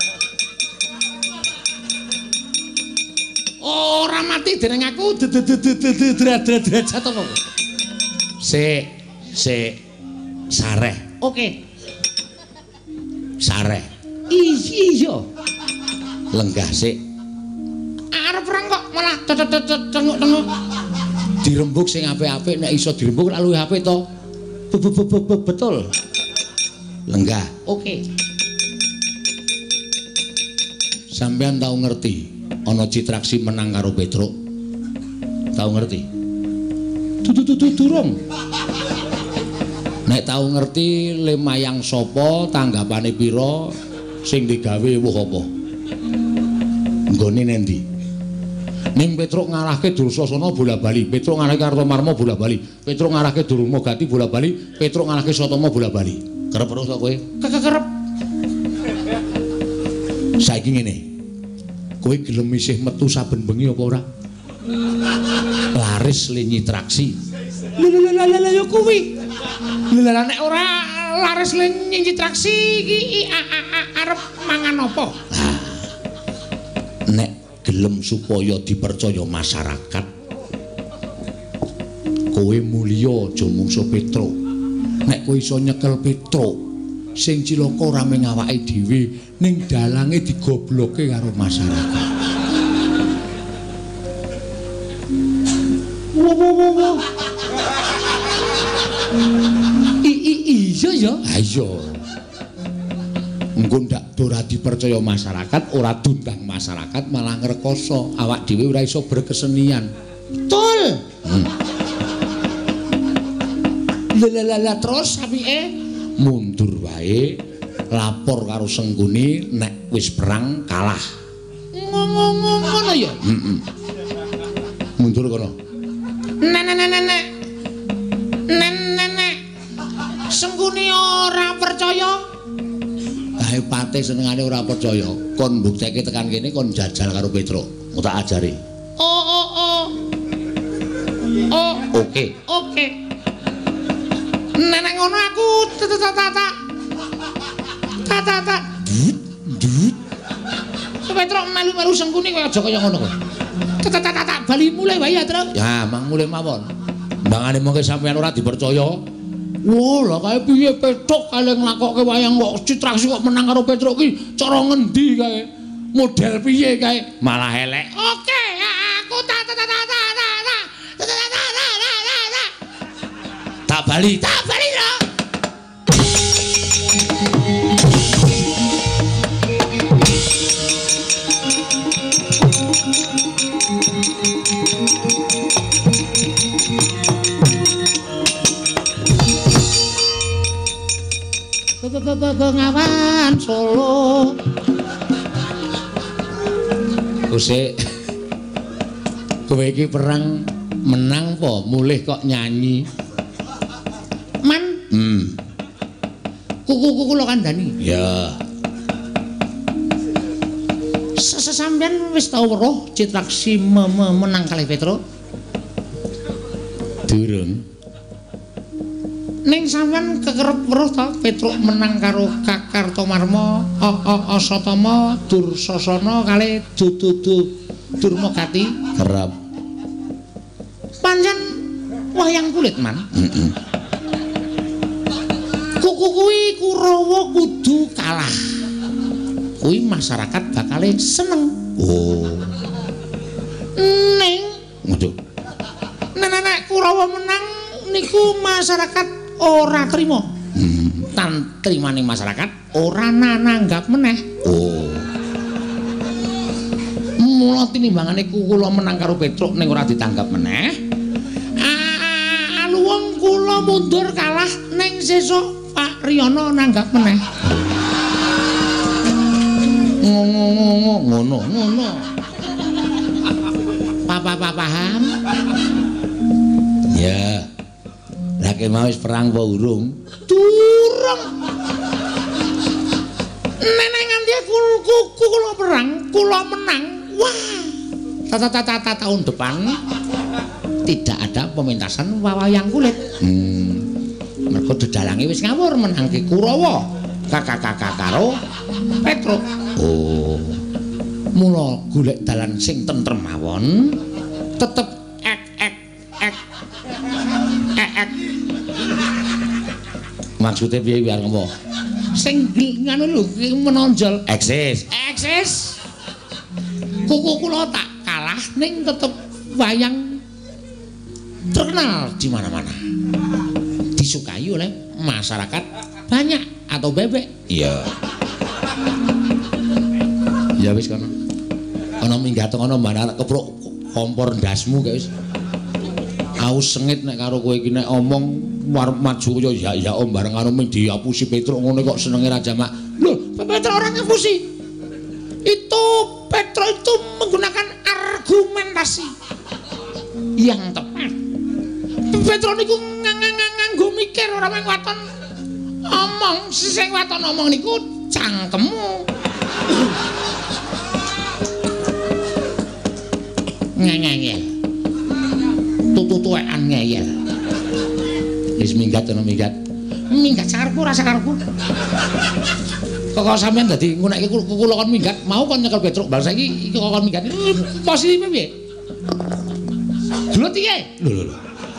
Ora mati dening aku derajat apa? Sik, sik. Sareh. Oke. Sareh. Iya. Lenggah sik. Arep perang kok malah tenguk-tenguk. Dirembuk sing apik-apik nek iso dirembuk lak luwih apik to. Betul. Lenggah. Oke. Sampeyan tau ngerti ana Citraksi menang karo Petruk? Tau ngerti? Dudu durung. Nek tau ngerti lemayang sapa, tanggapane pira, sing digawe wuh apa? Nggone nendi? Ning Petruk ngalahke Dursasana bola-bali, Petruk ngalahke Kartomarma bola-bali, Petruk ngalahke Durmagati bola-bali, Petruk ngalahke Satama bola-bali. Kerep terus kok kowe? Kekerep. Saiki ngene. Kowe gelem isih metu saben bengi apa ora? Laris le Citraksi. Lha lha lha lha yo kuwi. Lha nek ora laris le Citraksi iki arep mangan apa? Nek gelem supaya dipercaya masyarakat, kowe mulya aja mungsu Petruk. Nek kowe iso nyekel Petruk sing cilaka ora mung awake dhewe ning dalange digobloke karo masyarakat. Wo wo wo wo. I i iya ya. Ha iya. Engko ndak ora dipercaya masyarakat, ora dundang masyarakat malah ngrekoso awak dhewe ora iso berkesenian. Betul. Hmm. Lha terus apike mundur wae lapor karo Sengguni nek wis perang kalah. Ngomong ngono ya? Heeh. Mundur kono. Nenek nenek nenek. Nenek. Sengguni ora percaya. Kae pate senengane ora percaya. Kon mbukteke tekan kene kon jajal karo Petruk. Mau tak ajari. Oh oh oh. Oh. Oke. Oke. Nenek ngono aku tata-tata. Tata-tata. Dut dut. Petruk melu-melu Sengguni kowe aja kaya ngono kowe. Tata-tata bali mulai wae ya, Truk. Ya, mang mulai mawon. Mbangane mengke sampean ora dipercaya. Wah, lah kae piye Petruk kale nglakokke wayang kok Citraksi kok menang karo Petruk ki cara ngendi kae? Model piye kae? Malah elek. Oke, aku ta ta ta ta ta ta. bali, tak bali lho. Bengawan Solo. Kusik. Kowe iki perang menang po, mulih kok nyanyi. Man. Hmm. Kuku-kuku lo kandhani. Ya. Sesampeyan wis tau weruh Citraksi menang kalih Petro? Durung. Ning sampean kekerep weruh ta Petruk menang karo Kakartomarma, Asatama, Dursasana kalih Dududu Durmagati kerep. Pancen wayang kulit, Man. Heeh. Kuku kuwi Kurawa kudu kalah. Kuwi masyarakat bakal seneng. Oh. Ning, waduh. Nek Kurawa menang niku masyarakat ora trima. Hmm. Tan trimaning masyarakat ora nananggap meneh. Oh. Mula tinimbangane kula menang karo Petruk ning ora ditanggap meneh. Aluwung kula mundur kalah ning sesuk Pak Riyana nanggap meneh. Ngono ngono ngono. Papa paham? Ya. Lah kene wis perang apa urung? Durung. Nenek nganti kuku kula perang, kula menang. Wah. Tata-tata tahun depan tidak ada pementasan wayang kulit. Hmm. Mergo dedalange wis ngawur menangke Kurawa. Kakak-kakak karo Petruk. Oh. Mula golek dalan sing tentrem mawon, tetep ek ek ek ek ek. Maksudnya piye biar ngomong? Sing ngono lho menonjol. Eksis. Eksis. Kuku kula tak kalah ning tetep wayang terkenal di mana-mana. Disukai oleh masyarakat banyak atau bebek. Iya. Ya wis kono. Ana minggat kono mbana kepruk kompor ndasmu guys. Aus sengit nek karo kowe iki nek omong warep maju ya ya ya om bareng karo ming diapusi Petruk ngono kok senenge Raja Mak. Lho, Petruk ora ngapusi. Itu Petruk itu menggunakan argumentasi yang tepat. Petruk niku nganggo mikir ora mung waton omong, sing waton omong niku cangkemmu. Ngengel. Tutu-tuwekan ngeyel. Wis minggat ana minggat. Minggat sakarepku ora sakarepku. Kok sampean dadi ngunekke kula kon minggat, mau kon nyekel Petruk bal saiki iki kok kon minggat. Posisimu piye? Dulur piye? Lho lho lho.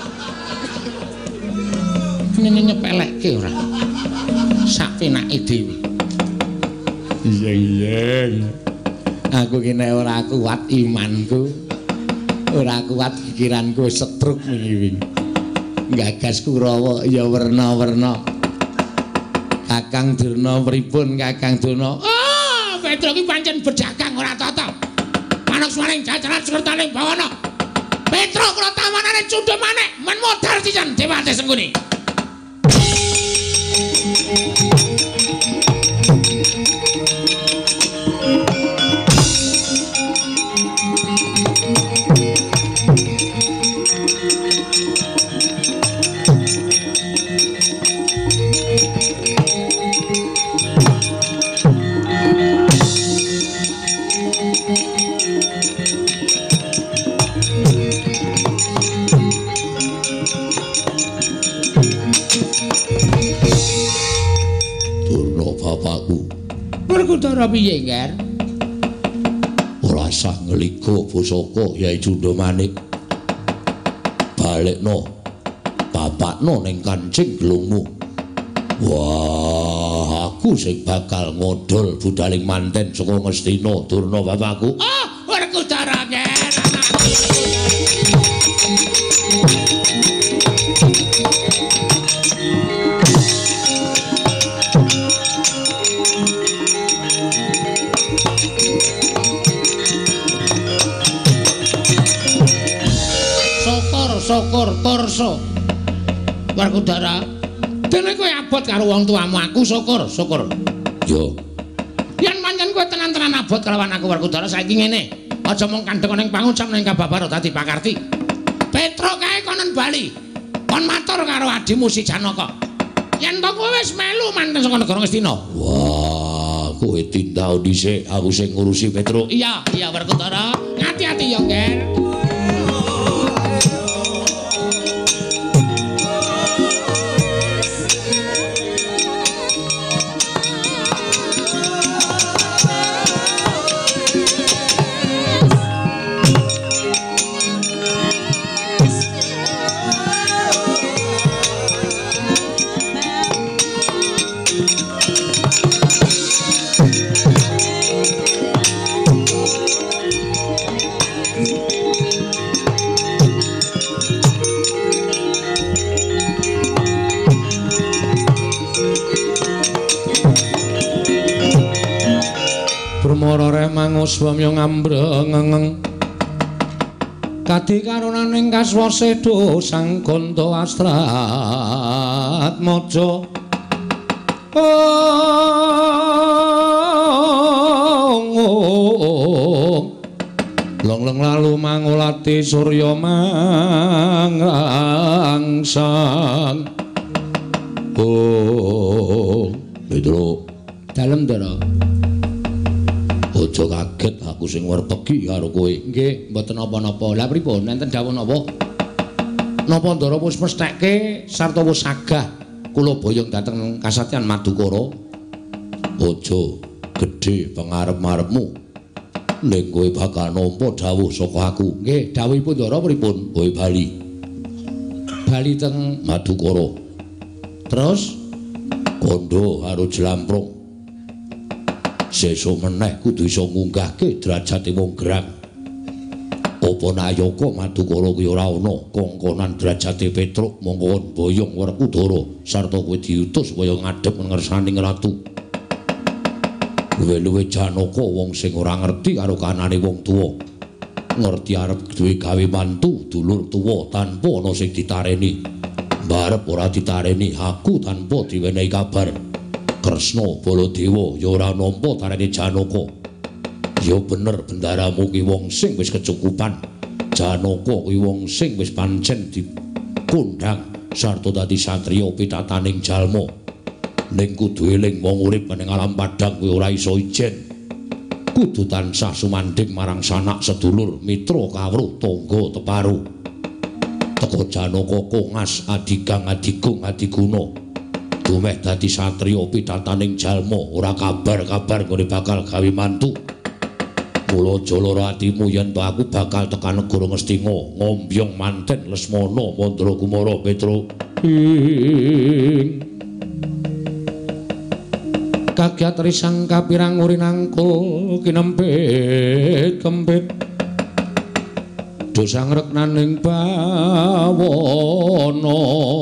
Nene nyepelekke ora. Sak penake dhewe. Iya iya. Aku ki nek ora kuat imanku, ora kuat pikiranku setruk wingi-wingi. Gagas Kurawa ya werna-werna. Kakang Durna pripun Kakang Durna? Oh, Petruk ki pancen bedagang ora tata. Manuk swaning jajaran sekertaning bawana. Petruk kula tamanane cundhe manek, men modal cican Dewate Sengguni. Werkudara piye, Nger? Ora sah ngeliga pusaka Yai Cundha Manik. Balekno. Bapakno ning Kancing Glungmu. Wah, aku sing bakal ngodol budaling manten saka Ngastina Durna bapakku. Oh, Werkudara, Nger. syukur turso. Werkudara. Dene kowe abot karo wong tuamu aku syukur, syukur. Yo. Yen pancen kowe tenan-tenan abot kalawan aku Werkudara saiki ngene. Aja mung kandheng ning pangucap ning kababar dadi pakarti. Petro kae konen bali. Kon matur karo adimu si Janaka. Yen to kowe wis melu manten saka negara Ngastina. Wah, kowe tindau dhisik, aku sing ngurusi Petro. Iya, iya Werkudara. Hati-hati ya, Nger. Brahmarareh manguswamya ngambrengeng kadi karunaning kaswasedo sang ganda astrat maja longleng lalu mangulati surya mangrangsang oh Petro dalem Ndara. Aja kaget aku sing wertegi karo kowe. Nggih, mboten napa-napa. Lah pripun? Nenten dawuh napa? Napa Ndara wis mesthekke sarta wis sagah kula boyong dhateng Kasatyan Madukara? Aja gedhe pangarep-arepmu. Ning kowe bakal nampa dawuh saka aku. Nggih, dawuhipun Ndara pripun? Kowe bali. Bali teng Madukara. Terus kondo karo Jlamprung. Sesuk meneh kudu iso ngunggahke derajate wong gerang. Apa Nayaka Madukara kuwi ora ana kongkonan derajate Petruk mongko boyong Werkudara sarta kowe diutus kaya ngadhep ngersaning ratu. Luwe-luwe Janaka wong sing ora ngerti karo kanane wong tuwa. Ngerti arep duwe gawe mantu dulur tuwa tanpa ana sing ditareni. Mbarep ora ditareni aku tanpa diwenehi kabar. Kresna Baladewa ya ora nampa tarene Janaka. Ya bener bendaramu ki wong sing wis kecukupan. Janaka kuwi wong sing wis pancen dikundhang sarta dadi satriya pitataning jalma. Ning kudu eling wong urip ning alam padhang kuwi ora iso ijen. Kudu tansah sumandhing marang sanak sedulur, mitra kawruh, tangga teparu. Teka Janaka kongas adigang adigung adiguna. Dumeh dadi satriya pitataning jalma ora kabar-kabar ngene bakal gawe mantu. Mula aja lara atimu yen to aku bakal tekan negara Ngastina ngombyong manten Lesmana Mandrakumara Petro. Kagyat risang kapirang urinangku kinempit kempit dosa ngreknaning bawana.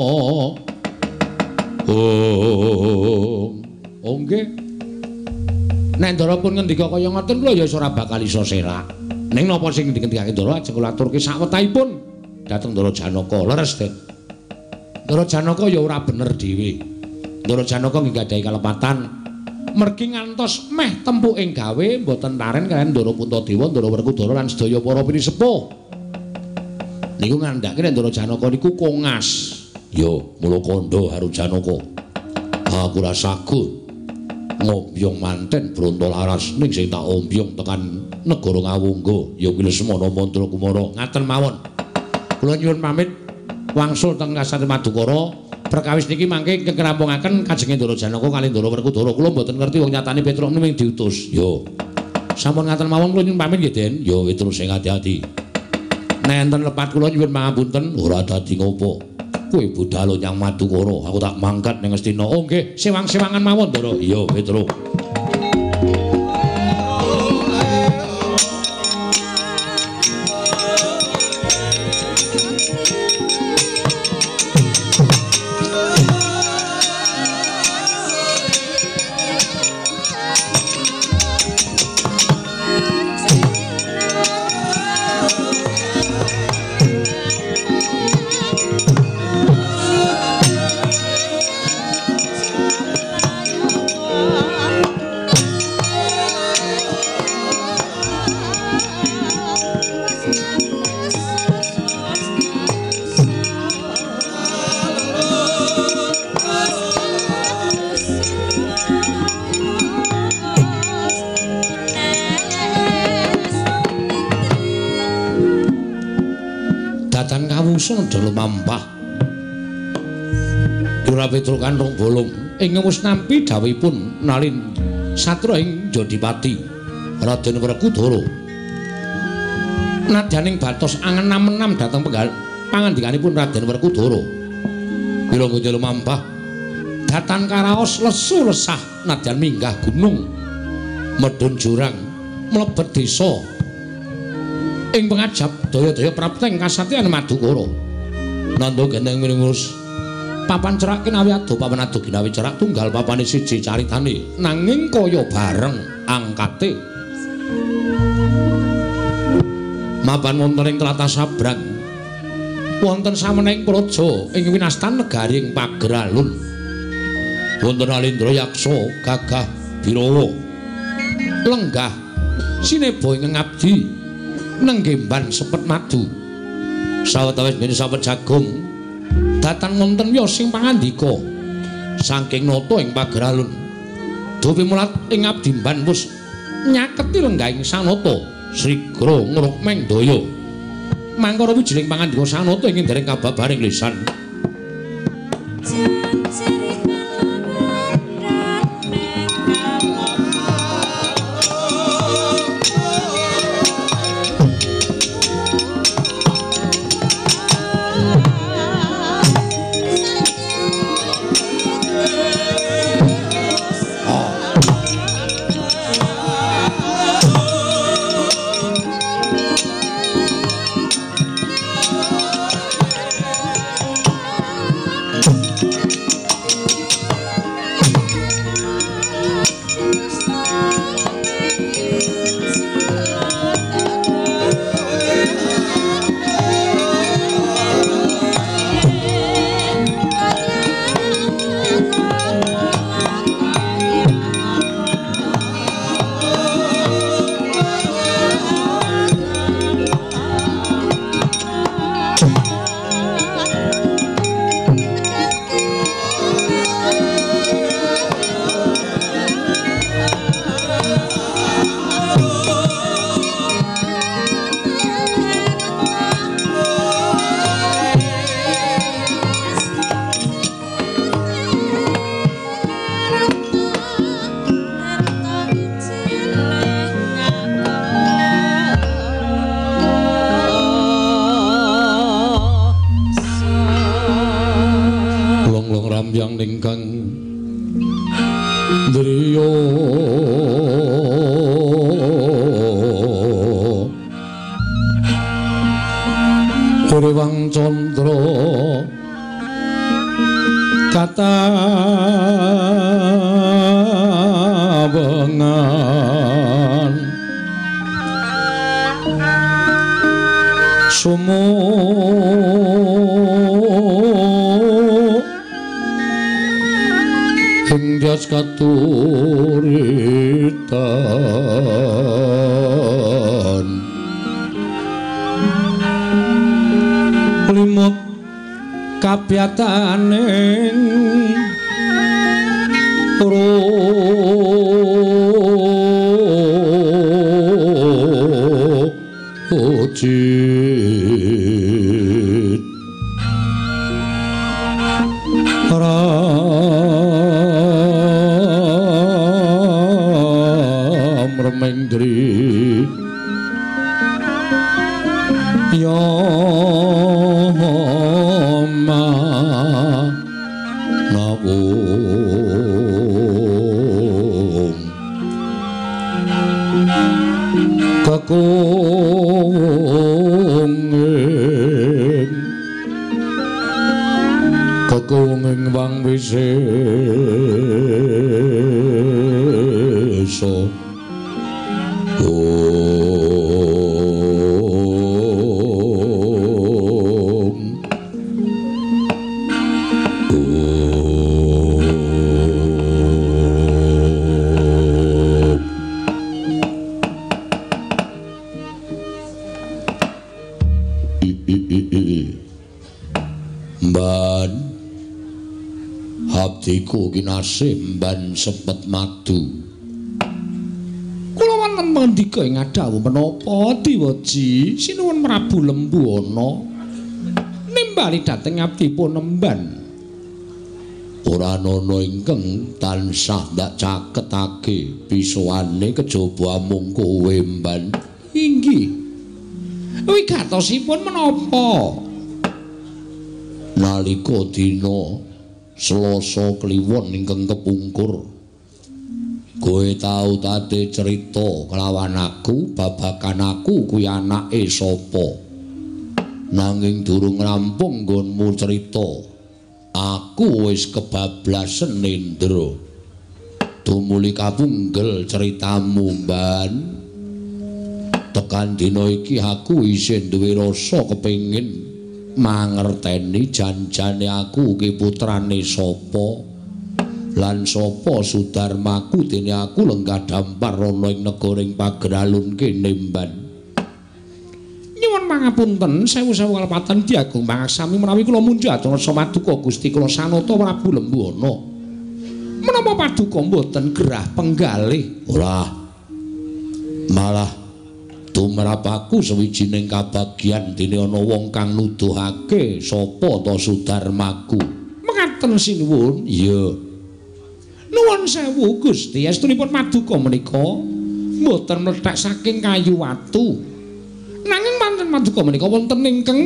Oh, oh nggih. Nek Ndara pun ngendika kaya ngoten kula ya ora bakal iso serak. Ning napa sing ngendikake Ndara ajeng kula aturke sawetahipun dhateng Ndara Janaka. Leres, Den. Ndara Janaka ya ora bener dhewe. Ndara Janaka nggih gadahi kalepatan mergi ngantos meh tempuh ing gawe mboten taren kaliyan Ndara Puntadewa, Ndara Werkudara lan sedaya para pinisepuh. Niku ngandhake nek Ndara Janaka niku kongas. Yo, mula kandha karo Janaka. Aku ora saged ngombyong manten Brontolaras ning sing tak ombyong tekan negara Ngawungga ya kuwi Lesmana Mandrakumara. Ngaten mawon. Kula nyuwun pamit wangsul teng Kasatyan Madukara. Perkawis niki mangke kekerampungaken kajenge Ndara Janaka kalih Ndara Werkudara. Kula mboten ngerti wong nyatane Petruk ning diutus. Yo. Sampun ngaten mawon kula nyuwun pamit nggih, Den. Yo terus sing ati-ati. Nek enten lepat kula nyuwun pangapunten ora dadi ngopo. Kowe budhal nyang Madukara, aku tak mangkat ning Ngastina. Oh nggih, sewang-sewangan mawon, Ndara. Iya, Petro. mangsa ndelo mampah. Ora Petruk kantong bolong ing wis nampi dawuhipun nalin satra ing Jodipati Raden Werkudara. Nadyaning batos angen-amenam dhateng penggal pangandikanipun Raden Werkudara. Wirangga ndelo mampah datan karaos lesu lesah nadyan minggah gunung medhun jurang mlebet desa ing pengajap daya-daya prapteng kasatyan Madukara. Nanda gendeng ngurus papan cerak kinawi ado papan ado kinawi cerak tunggal papane siji caritane nanging kaya bareng angkate. Mapan wonten ing tlatah Sabrang wonten sameneing praja ing winastan negari ing Pager Alun. Wonten Alendra Yaksa gagah Birawa lenggah sineba ing ngabdi nenggemban sepet madu sawetawis bene sapet jagung datan wonten ya sing pangandika saking nata ing Pager Alun dupi mulat ing abdi mban wus nyaketi lenggahing sanata Srigra ngrukmeng daya mangkara wijining pangandika sanata ing dereng kababaring lisan. Katuritan limut kabyataning rojit Mendri Yama Nawum Kakungin Kakungin Wang Wiseso Abdiku kinasih mban sepet madu. Kula wonten mendika ing adhawu menapa Dewaji sinuwun Prabu Lembu ana. kembali dhateng abdi Panembahan. Ora ana ingkang tansah ndak caketake bisoane kejaba mung kowe mban. Inggih. Wigatosipun menapa? Nalika dina Selasa kliwon ingkang kepungkur, kowe tau tate cerita kelawan aku babagan aku kuwi anake sapa. Nanging durung rampung nggonmu cerita. Aku wis kebablasen nendra. Tumuli kapunggel ceritamu, Mban. Tekan dina iki aku isih duwe rasa kepengin mangerteni janjane aku ki putrane sapa lan sapa Sudarmaku dene aku lenggah dampar ana ing negaring Pageralun kene, Mban. Nyuwun pangapunten sewu-sewu kalepatan Ki Agung Pangaksami menawi kula munjuk atur Maduka Gusti kula Sanata Prabu Lembuana. Menapa paduka mboten gerah penggalih? Ora. Malah tumrap aku sawijining kabagyan dene ana wong kang nuduhake sapa ta Sudarmaku. Mekaten sinuwun. Iya. Nuwun sewu Gusti, estunipun Maduka menika mboten mlethek saking kayu watu. Nanging manten Maduka menika wonten ingkang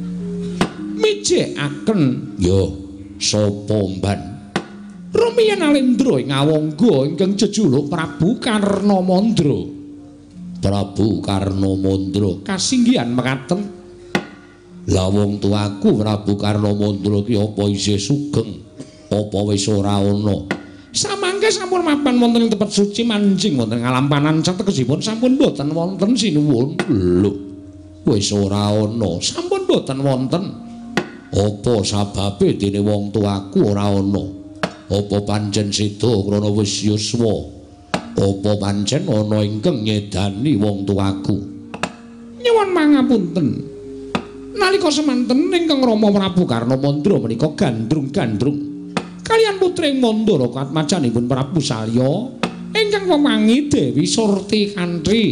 mijekaken. Yo, sapa, Mban? Rumiyin Alendra ing Awangga ingkang jejuluk Prabu Karnamandra. Prabu Karnamandra kasinggihan mekaten. Lah wong tuaku Prabu Karnamandra ki apa isih sugeng? Apa wis ora ana? Samangke sampun mapan wonten ing tempat suci manjing wonten ngalampanan satekesipun sampun boten wonten sinuwun. Lho, wis ora ana. Sampun boten wonten. Apa sababe dene wong tuaku ora ana? Apa pancen seda krana wis yuswa? Apa pancen ana ingkang nyedani wong tuaku? Nyuwun mangapunten. Nalika semanten ingkang Rama Prabu Karnamandra menika gandrung-gandrung kaliyan putring Mandara katmajanipun Prabu Salya ingkang wewangi Dewi Surti Kantri.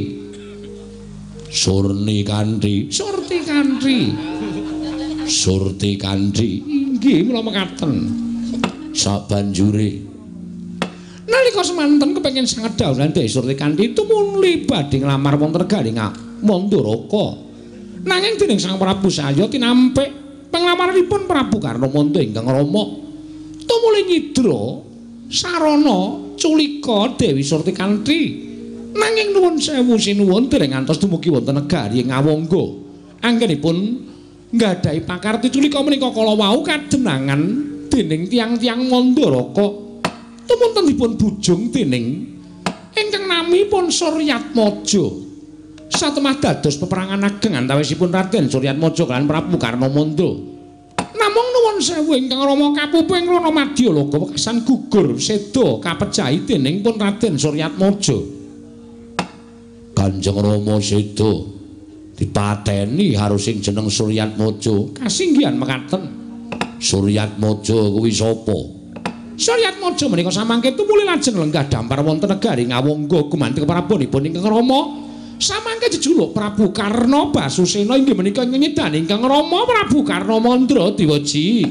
Surni Kantri, Surti Kantri. Surti Kantri. Inggih mula mekaten. Sabanjure nalika semanten kepengin sanget daulan Dewi Surti Kantri tumuli badhe nglamar wonten negaring Mandaraka. Nanging dening Sang Prabu Salya tinampik panglamaranipun Prabu Karnamandra ingkang Rama tumuli nyidra sarana culika Dewi Surti Kantri. Nanging nuwun sewu sinuwun dereng ngantos dumugi wonten negari ing Awangga anggenipun nggadahi pakarti culika menika kala wau kadenangan dening tiang-tiang Mandaraka tumunten dipun bujung dening ingkang namipun Suryatmaja. Satemah dados peperangan ageng antawisipun Raden Suryatmaja lan Prabu Karnamandra. Namung nuwun sewu ingkang Rama kapuping Ranamadya Loka wekasan gugur seda kapejahi dening pun Raden Suryatmaja. Kanjeng Rama seda dipateni harus sing jeneng Suryatmaja. Kasinggihan mekaten. Suryatmaja kuwi sapa? Suryatmaja menika samangke tumuli lajeng lenggah dampar wonten negari Ngawangga gumanti keprabonipun ingkang Rama samangke jejuluk Prabu Karna Basusena inggih menika nyedani ingkang Rama Prabu Karnamandra Diwaji.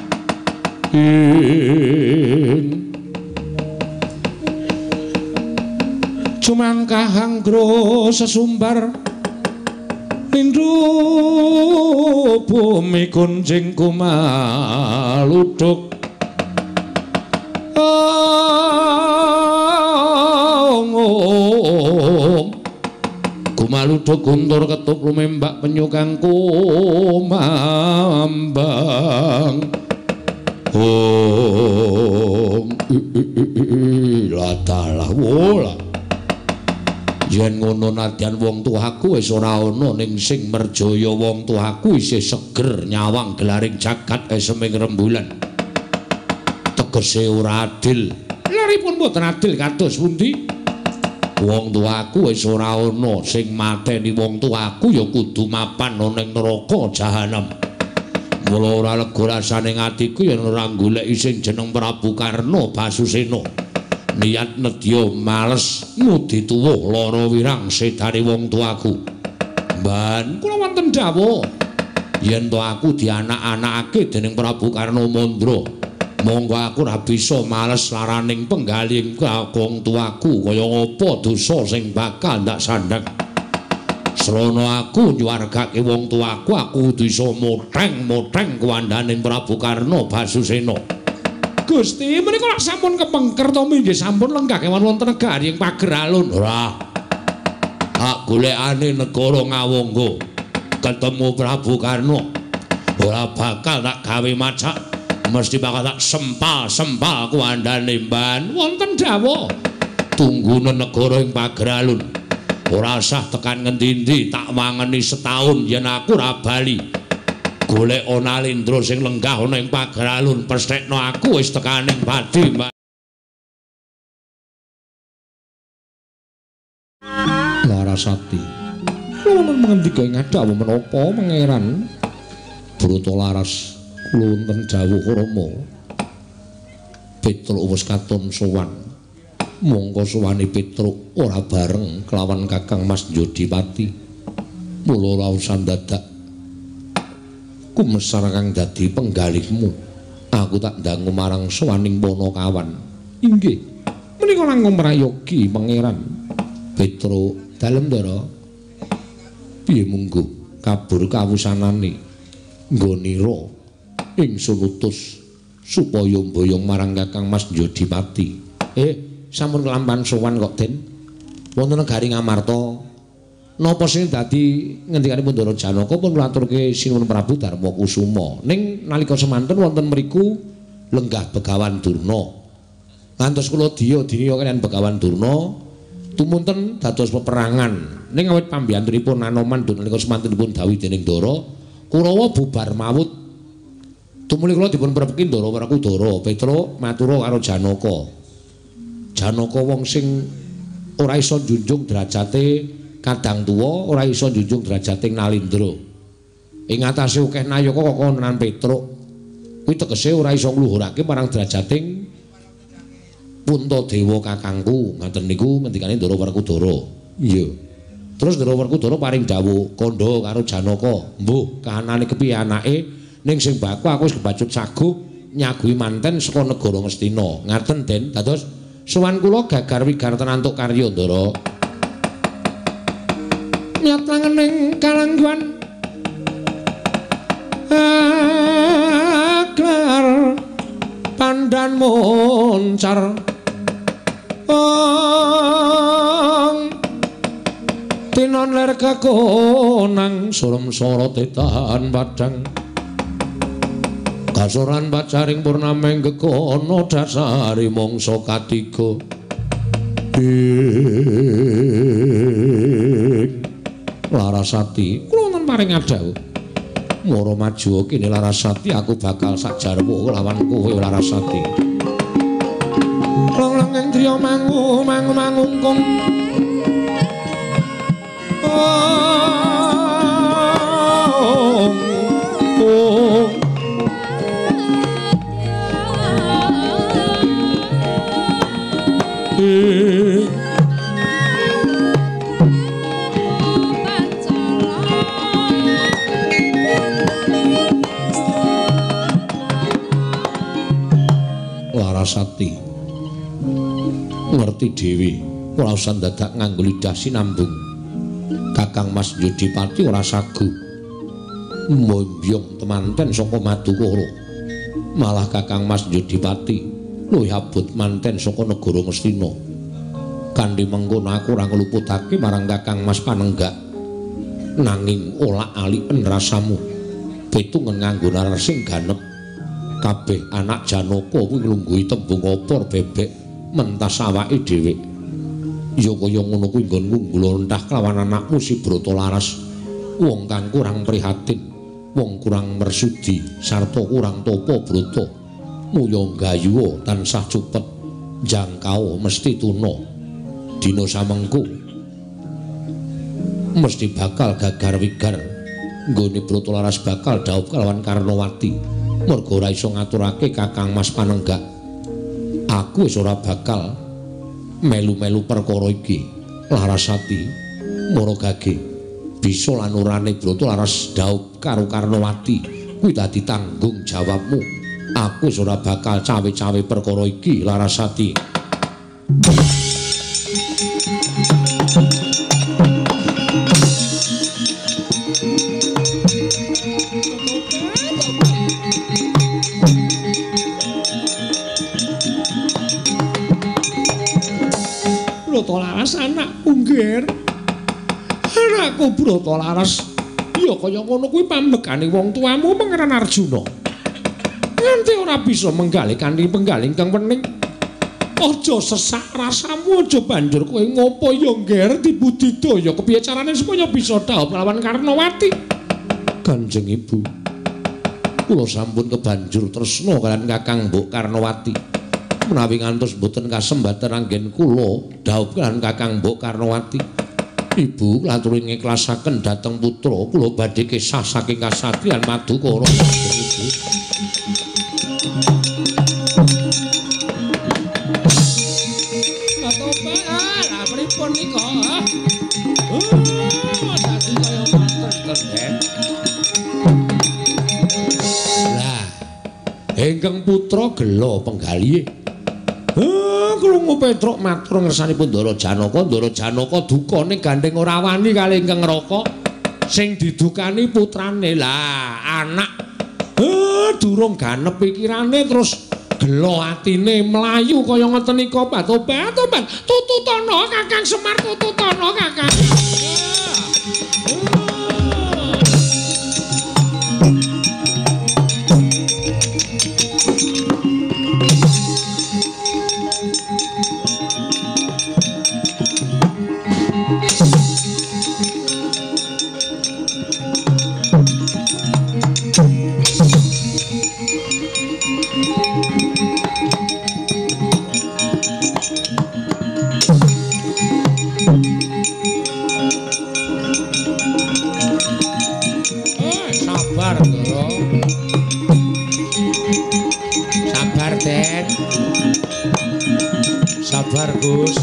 Cumangkah anggro sesumbar lindru bumi kunjing kumaluduk ngom kumaluduk guntur ketup lumembak penyukang kumambang om latalah wola yen ngono nadyan wong tuaku wis ora ana ning sing merjaya wong tuaku isih seger nyawang gelaring jagat eseming rembulan tegese ora adil. Laripun mboten adil kados pundi? Wong tuaku wis ora ana sing mateni wong tuaku ya kudu mapan ana ning neraka jahanam. Mula ora lega rasane atiku yen ora goleki sing jeneng Prabu Karna Basusena. Niat nedya males ngudi tuwuh lara wirang sedane wong tuaku. Mban, kula wonten dawuh. yen to aku dianak-anakake dening Prabu Karna Mandra monggo aku ora bisa males laraning penggaling kakung tuaku kaya apa dosa sing bakal ndak sandhang srana aku nyuwargake wong tuaku aku bisa moteng-moteng kuwandaning Prabu Karna Basusena. Gusti menika lak sampun kepengker to inggih sampun lenggah kewan wonten negari ing pager alun. Ora. Hak golekane negara ngawangga ketemu Prabu Karna ora bakal tak gawe macak mesti bakal tak sempal-sempal kuwandane mban wonten dawuh tunggune negara ing pager alun. Ora usah tekan ngendi-endi tak wangeni setahun yen aku ora bali golek ana Lendra sing lenggah ana ing pager alun pesthekno aku wis tekaning badhe Mbak Larasati. Kula mengendika ing adawu menapa pangeran Brata Laras kula wonten dawuh Rama Petruk wis katon sowan mongko sowane Petruk ora bareng kelawan Kakang Mas Jodipati mula ora usah dadak kumesar kang dadi penggalihmu aku tak ndangu marang sowaning Panakawan. Inggih menika langkung prayogi pangeran Petruk dalem ndara piye munggo kabur kawusanane nggonira ingsun utus supaya mboyong marang Kakang Mas Jodipati. Eh sampun kelampan sowan kok Den wonten negari Ngamarta napa sing dadi ngendikanipun Ndara Janaka pun kula aturke sinuwun Prabu Darma Kusuma ning nalika semanten wonten mriku lenggah Begawan Durna ngantos kula diya diniya kaliyan Begawan Durna tumunten dados peperangan ning awit pambiyantunipun Anoman nalika semantenipun dawuh dening Ndara Kurawa bubar mawut tumuli kula dipun prepeki Ndara Werkudara Petruk matura karo Janaka. Janaka wong sing ora iso njunjung derajate kadang tuwa, ora iso njunjung derajate Nalindra. Ing atase akeh nayaka kok konan Petruk. Kuwi tegese ora iso ngluhurake marang derajating Puntadewa kakangku. Ngaten niku ngendikane Ndara Werkudara. Iya. Terus Ndara Werkudara paring dawuh kandha karo Janaka, "Mbuh, kahanane kepiye anake ning sing baku aku wis kebacut saguh nyaguhi manten saka negara Ngastina." Ngaten Den, dados sowan kula gagar wigar tenantuk karya Ndara. Nyat langening kalangguan aklar pandan moncar ong tinon ler kakonang surem sorot tahan badang kasoran bacaring purnameng gekono dasari mongso katiga Larasati kula wonten paring adhawu mara maju kene Larasati aku bakal sajarwa lawan kowe Larasati langleng driya mangu mangu mangungkung oh, oh. Eh. Larasati ngerti dhewe ora usah dadak nganggo lidah sinambung Kakang Mas Jodipati ora sagu mboyong temanten saka Madukara malah Kakang Mas Jodipati luwih abot manten saka negara Ngastina kanthi mengkono aku ora ngluputake marang Kakang Mas Panenggak nanging olak-aliken rasamu petungen nganggo nalar sing ganep kabeh anak Janaka kuwi nglungguhi tembung opor bebek mentas awake dhewe ya kaya ngono kuwi nggonku nglonthah kelawan anakmu si Brata Laras wong kang kurang prihatin wong kurang mersudi sarta kurang tapa Brata muya gayuwa tansah cupet jangkau mesti tuna dina samengko mesti bakal gagar wigar nggone Brata Laras bakal dhaup kelawan Karnawati merga ora iso ngaturake Kakang Mas Panenggak aku wis ora bakal melu-melu perkara iki Larasati mara gage bisa lan urane Bratalaras dhaup karo Karnawati kuwi dadi tanggung jawabmu. Aku wis ora bakal cawe-cawe perkara iki Larasati. Bratalaras anak Ungger. Anakku Bratalaras. Ya kaya ngono kuwi pambekane wong tuamu Pangeran Arjuna. Nganti ora bisa menggalih kanthi penggalih kang wening. Aja sesak rasamu, aja banjur kowe ngopo ya Ngger dibudidaya kepiye carane supaya bisa dhaup lawan Karnawati. Kanjeng Ibu, kula sampun kebanjur tresna kaliyan Kakang Mbok Karnawati. Menawi ngantos boten kasembaten anggen kula dhaup kaliyan Kakang Mbok Karnawati. Ibu klaturi ngikhlasaken dhateng putra kula badhe kesah saking kasatriyan Madukara. Ibu. Lah pripun nika? Oh, dadi kaya manten ten. Lah, ingkang putra gela penggalihe. Ah, krungu Petruk matur ngersanipun Ndara Janaka, Ndara Janaka dukane gandeng ora wani kalih ingkang Ngraka. Sing didukani putrane. Lah, anak ah, durung ganep pikirane terus gelo atine mlayu kaya ngoten nika. Tobat, tobat. Tututana Kakang Semar, tututana Kakang. Sabar Gus.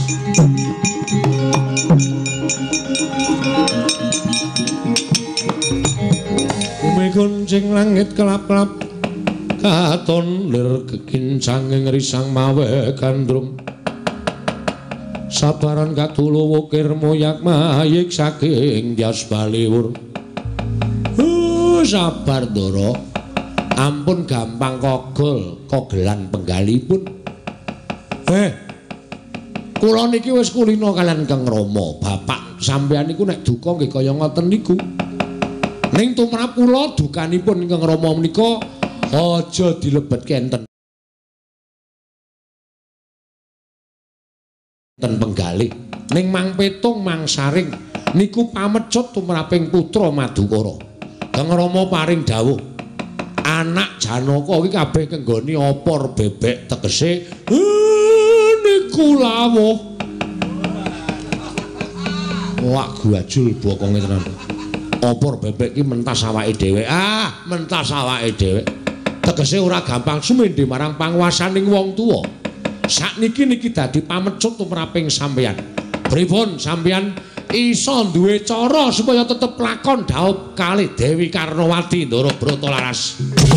Bumi gonceng langit kelap-kelap katon lir kekincanging risang mawe gandrung. Sabaran katulu wukir moyak mayik saking dias baliwur. Uh, sabar Ndara. Ampun gampang kogol, kogelan penggalipun. Eh, kula niki wis kulina kaliyan Kang Rama. Bapak sampeyan niku nek duka nggih kaya ngoten niku. Ning tumrap kula dukanipun Kang Rama menika aja dilebetke enten ten penggalih. Ning Mang Petung, Mang Saring niku pamecut tumraping putra Madukara. Kang Rama paring dawuh. Anak Janaka iki kabeh kenggoni opor bebek tegese niku lawuh. Wak guajul bokonge tenan. Opor bebek iki mentas awake dhewe. Ah, mentas awake dhewe. Tegese ora gampang sumendhe marang panguwasaning wong tuwa. Sakniki niki dadi pamecut tumraping sampeyan. Pripun sampeyan iso duwe cara supaya tetep lakon dhaup kalih Dewi Karnawati Ndara Bratalaras.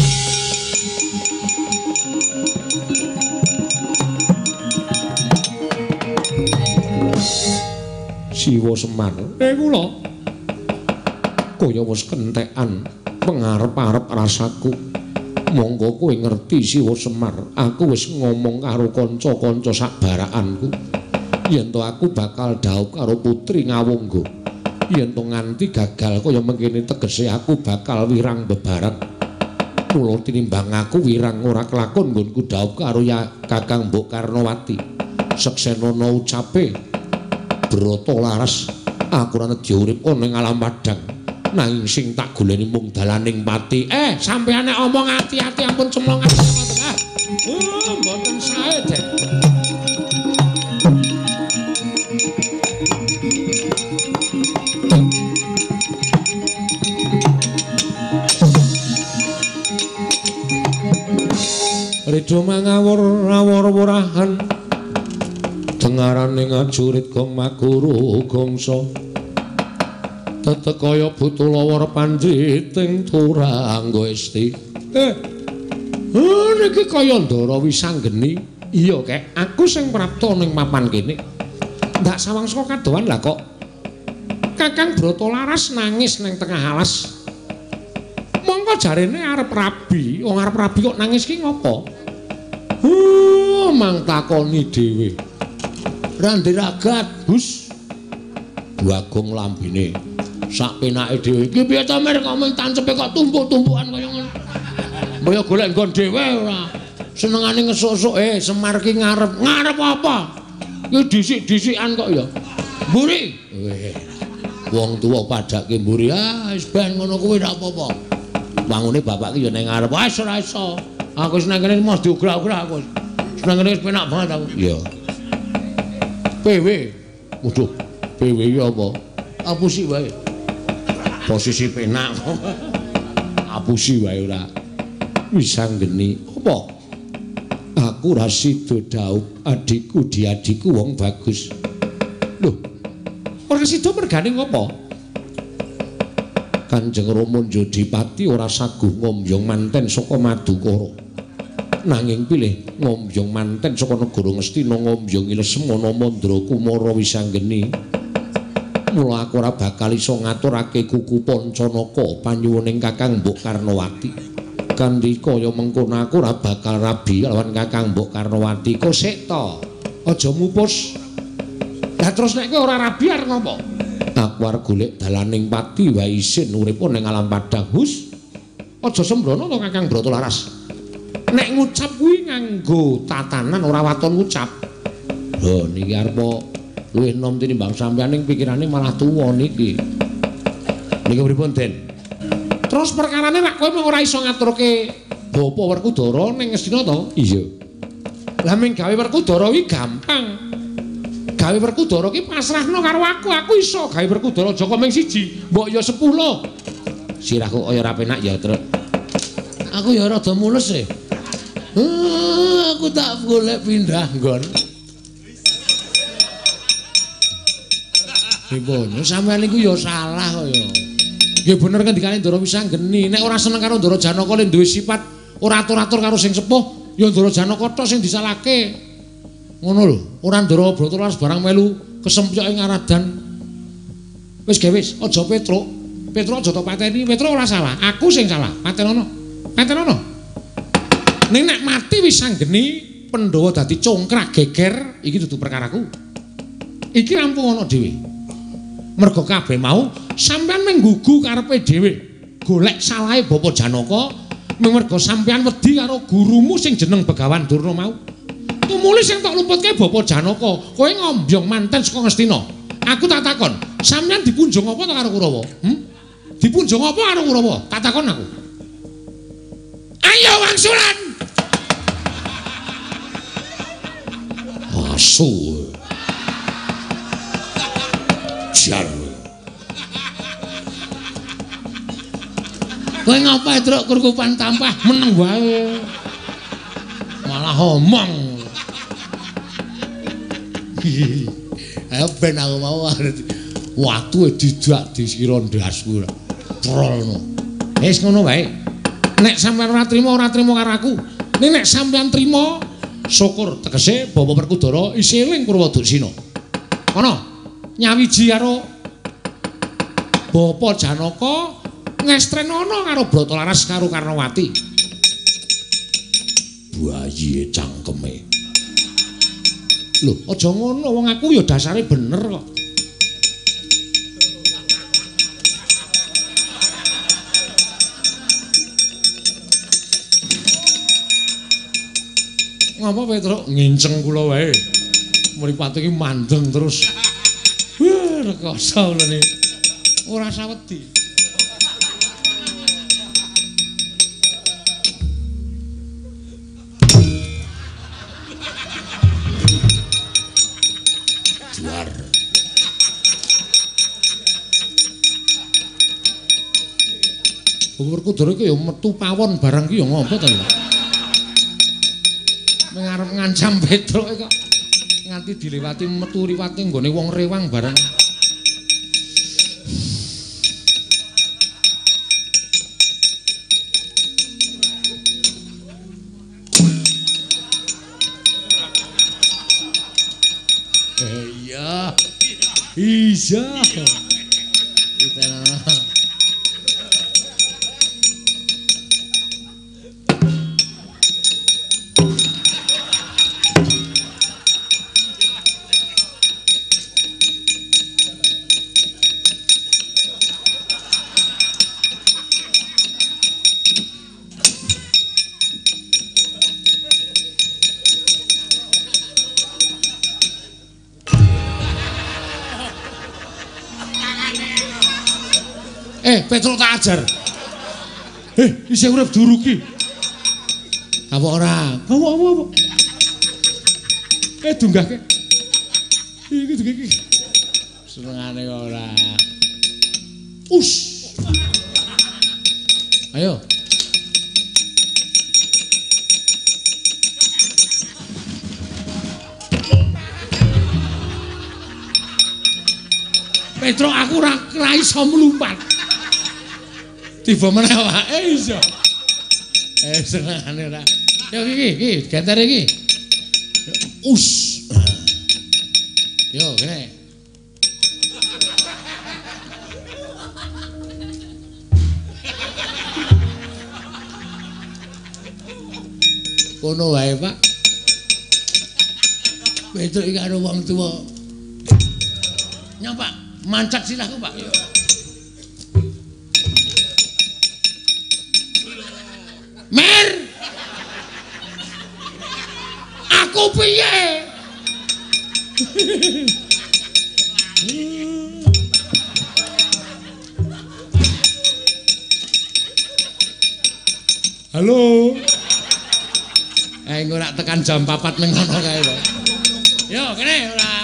Siwa Semar, eh kula kaya wis kentekan pengarep-arep rasaku. Monggo kowe ngerti Siwa Semar, aku wis ngomong karo kanca-kanca sakbarakanku. Yen to aku bakal dhaup karo putri Ngawungga. Yen to nganti gagal kaya mengkene tegese aku bakal wirang bebarat. Mula tinimbang aku wirang ora kelakon nggonku dhaup karo ya Kakang Mbok Karnawati. Seksenana ucape Bratalaras, aku ora nedya urip ana ing alam padang. Nanging sing tak goleni mung dalaning pati. Eh, sampeyan nek omong ati-ati ampun cemlong ati ngoten. Ah. Oh, mboten sae, Dek. Redo mangawur awur-wurahan dengarane ngajurit gong maguru gongso tetekaya Butulawara panjiting turangga esti. Eh. Oh, niki kaya Ndara Wisanggeni. Iya, Kek. Aku sing prapta ning papan kene. Ndak sawang saka kadohan lah kok. Kakang Bratalaras nangis ning tengah alas. Mongko jarene arep rabi, wong arep rabi kok nangis ki ngopo? Huh, mang takoni dhewe. Randi ragat, Gus. Bagong lambene. Sak penake dhewe. Iki piye to Mir kok men tancepe kok tumpuk-tumpukan kaya ngono. Mbaya golek nggon dhewe ora. Senengane ngesuk-esuk eh Semar ki ngarep. Ngarep apa? Ki dhisik-dhisikan kok ya. Mburi. Weh. Wong tuwa padake mburi. Ah, wis ben ngono kuwi ndak apa-apa. Wangune bapak ki ya ning ngarep. Wis ora iso. Aku wis nang kene mos diugrak-ugrak aku. Seneng kene wis penak banget aku. Iya. P W. Waduh. P W iki apa? Apusi wae. Posisi penak. Apusi wae ora. Wisanggeni. Apa? Aku ra sida daup adikku diadiku wong bagus. Loh. Ora sida mergane ngopo? Kanjeng Rama Jodipati ora saguh ngombyong manten saka Madukara. Nanging pilih ngombyong manten saka negara Ngastina ngombyong Lesmana Mandra Kumara Wisanggeni. Mula aku ora bakal iso ngaturake kuku Pancanaka panyuwuning Kakang Mbok Karnawati. Kanthi kaya mengkono aku ora bakal rabi lawan Kakang Mbok Karnawati. Kok sik to? Aja mupus. Lah terus nek kowe ora rabi arep ngopo? Aku arep golek dalaning pati wae isin urip ning alam padang. Hus. Aja sembrono to Kakang Bratalaras. Nek ngucap kuwi nganggo tatanan ora waton ngucap. Lho niki arep luwih enom tinimbang sampeyan ning pikirane malah tuwa niki. Niki pripun, Den? Terus perkarane nek kowe mung ora iso ngaturke Bapa Werkudara ning Ngastina to? Iya. Lah ming gawe Werkudara kuwi gampang. Gawe Werkudara ki pasrahno karo aku, aku iso gawe Werkudara Joko ming siji, mbok ya sepuluh. Sirahku kaya ora penak ya, Truk. Aku ya rada mulus e. Uh, aku tak golek pindah nggon. Pripun? Sampeyan niku ya salah kok ya. Nggih bener ngendikane Ndara Wisanggeni, nek ora seneng karo Ndara Janaka le duwe sifat ora atur-atur karo sing sepuh, ya Ndara Janaka tok sing disalahke. Ngono lho, ora Ndara Bratalaras barang melu kesempyoke ngaradan. Wis ge wis, aja Petruk. Petruk aja tok pateni, Petruk ora salah, aku sing salah. Patenono. Patenono. Ning nek mati Wisanggeni, Pandhawa dadi congkrak geger, iki dudu perkaraku. Iki rampung ana dhewe. Merga kabeh mau sampeyan menggugu karepe dhewe. Golek salahe Bapa Janaka, merga sampeyan wedi karo gurumu sing jeneng Begawan Durna mau. Tumuli sing tak luputke Bapa Janaka, kowe ngombyong manten saka Ngastina. Aku tak takon, sampeyan dipunjung apa to karo Kurawa? Hm? Dipunjung apa karo Kurawa? Tak takon aku. Ayo wangsulan. Asu. Jar. Kowe ngapa Truk kurkupan tampah meneng wae. Malah omong. Ayo ben aku mau watu didak di sira ndasku. Trolno. Wis ngono wae. Nek sampeyan ora trima ora trima karo aku. Nek sampeyan trima syukur tegese Bapa Werkudara isih eling Purwoduksina. Ana nyawiji karo Bapa Janaka ngestrenana karo Bratalaras karo Karnawati. Bayi cangkeme. Lho, aja ngono wong aku ya dasare bener kok. Ngapa Petruk nginceng kula wae. Mripate iki mandeng terus. Wah, rekoso lho. Ora sawedi. Duar. Werkudara iki ya metu pawon barang ki ya ngopo to lho. Mengarep ngancam Petruk kok nganti dilewati metu riwate nggone wong rewang barang. iya. Iya. Kita Eh, Petro tak ajar. Eh, isih urip duruki. Apa ora? Apa apa apa? Eh, dunggahke. Iki iki. Senengane ora. Us. Ayo. Petro aku ora ora iso mlumpat. Tiba meneh wae iso. Eh senengane ora. Yo iki iki, gantar iki. Us. Yo kene. Kono wae, Pak. Betul iki karo wong tuwa. Nyong, Pak, mancak silahku, Pak. Yo. Mer. Aku piye? Halo. Eh engko nak tekan jam papat ning ngono kae lho. Yo kene ora.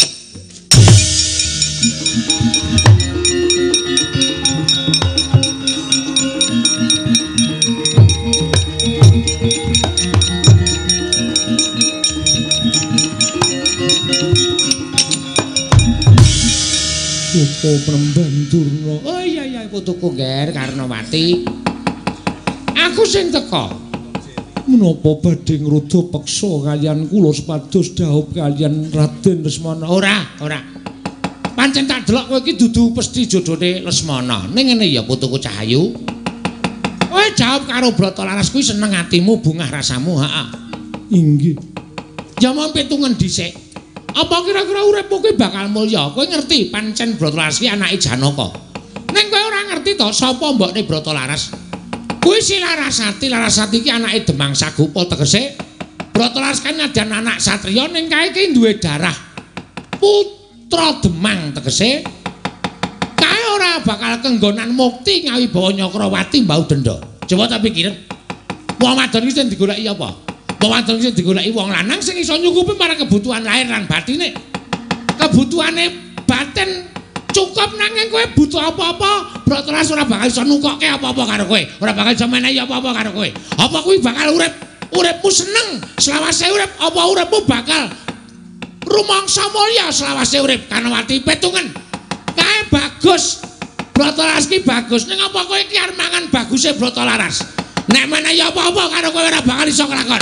Putu Premban Durna. Oh iya iya putuku Ger Karnawati. Aku sing teka. Menapa badhe ngruda peksa kaliyan kula sepados dhaup kaliyan Raden Lesmana? Ora, ora. Pancen tak delok kowe iki dudu pesthi jodhone Lesmana. Ning ngene ya putuku Cahayu. Kowe jawab karo Bratalaras kuwi seneng atimu, bungah rasamu, heeh. Inggih. Ya mau pitungan dhisik. Apa kira-kira uripmu kuwi bakal mulya? Kowe ngerti pancen Bratalaras kuwi anake Janaka. Ning kowe ora ngerti to sapa mbokne Bratalaras? Kuwi si Larasati, Larasati iki anake Demang Sagopa tegese Bratalaras kan nyadan anak satriya ning kae iki duwe darah putra Demang tegese kae ora bakal kenggonan mukti ngawibawa Nyakrawati mbau denda. Coba tak pikiren. Wong wadon iki sing digoleki apa? Wong wadon iki sing digoleki wong lanang sing iso nyukupi marang kebutuhan lahir lan batine. Kebutuhane batin cukup nanging kowe butuh apa-apa, Bratalaras ora bakal iso nukokke apa-apa karo kowe. Ora bakal iso menehi apa-apa karo kowe. Apa kuwi bakal urip uripmu seneng selawase urip, apa uripmu bakal rumangsa mulya selawase urip? Karnawati petungan. Kae bagus. Bratalaras ki bagus. Ning apa kowe iki arep mangan baguse Bratalaras? Nek menehi apa-apa karo kowe ora bakal iso kelakon.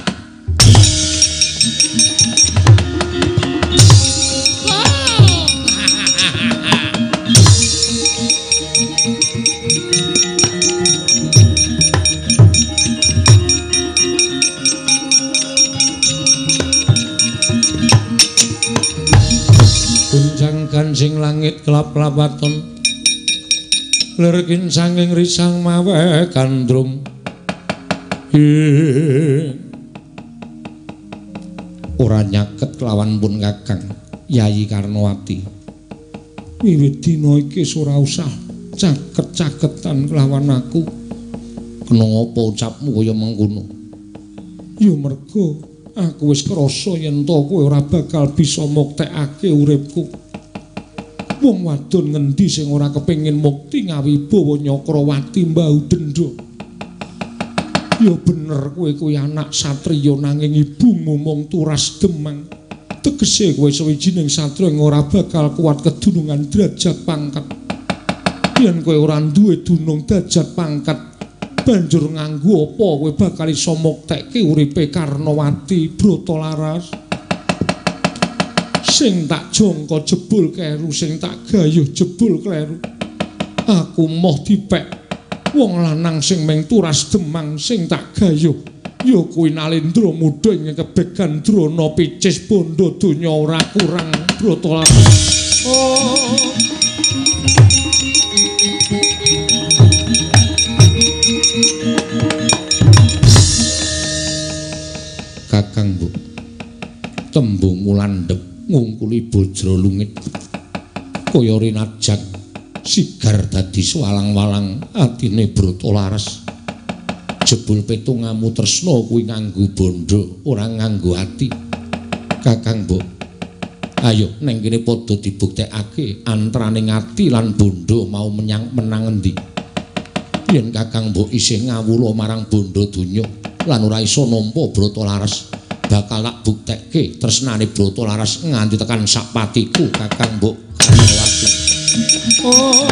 Gunjang kancing langit kelap-kelapaton lerkin sanging risang mawe kandrum ora nyaket lawan pun Kakang Yayi Karnawati. Wiwit dina iki ora usah caket-caketan kelawan aku. Kena ngapa ucapmu kaya mengkono? Ya merga aku wis krasa yen to kowe ora bakal bisa muktekake uripku. Wong wadon ngendi sing ora kepengin mukti ngawibawa Nyakrawati mbau denda. Ya bener kowe kuwi anak satriya nanging ibumu mung turas Demang. Tegese kowe sawijining satriya ora bakal kuat kedunungan derajat pangkat. Yen kowe ora duwe dunung derajat pangkat, banjur nganggo apa kowe bakal iso muktekke uripe Karnawati Bratalaras? sing tak jangka jebul kleru, sing tak gayuh jebul kleru. Aku moh dipek wong lanang sing meng turas Demang sing tak gayuh ya kuwi Nalendra Muda ing kebek Gandrana picis bondo donya ora kurang Bratalara. Oh. Kakang Bu, tembung mulandhep ngungkuli bojro lungit kaya rinajak sigar dadi swalang-walang atine Bratalaras. Jebul petungamu tresna kuwi nganggo bondo ora nganggo ati. Kakang Bu, ayo neng kene padha dibuktekake antaraning ati lan bondo mau menyang menang endi. Yen Kakang Bu isih ngawula marang bondo donya lan ora iso nampa Bratalaras, bakal tak buktekke tresnane Bratalaras nganti tekan sak patiku. Kakang Bu Karnawati. Oh.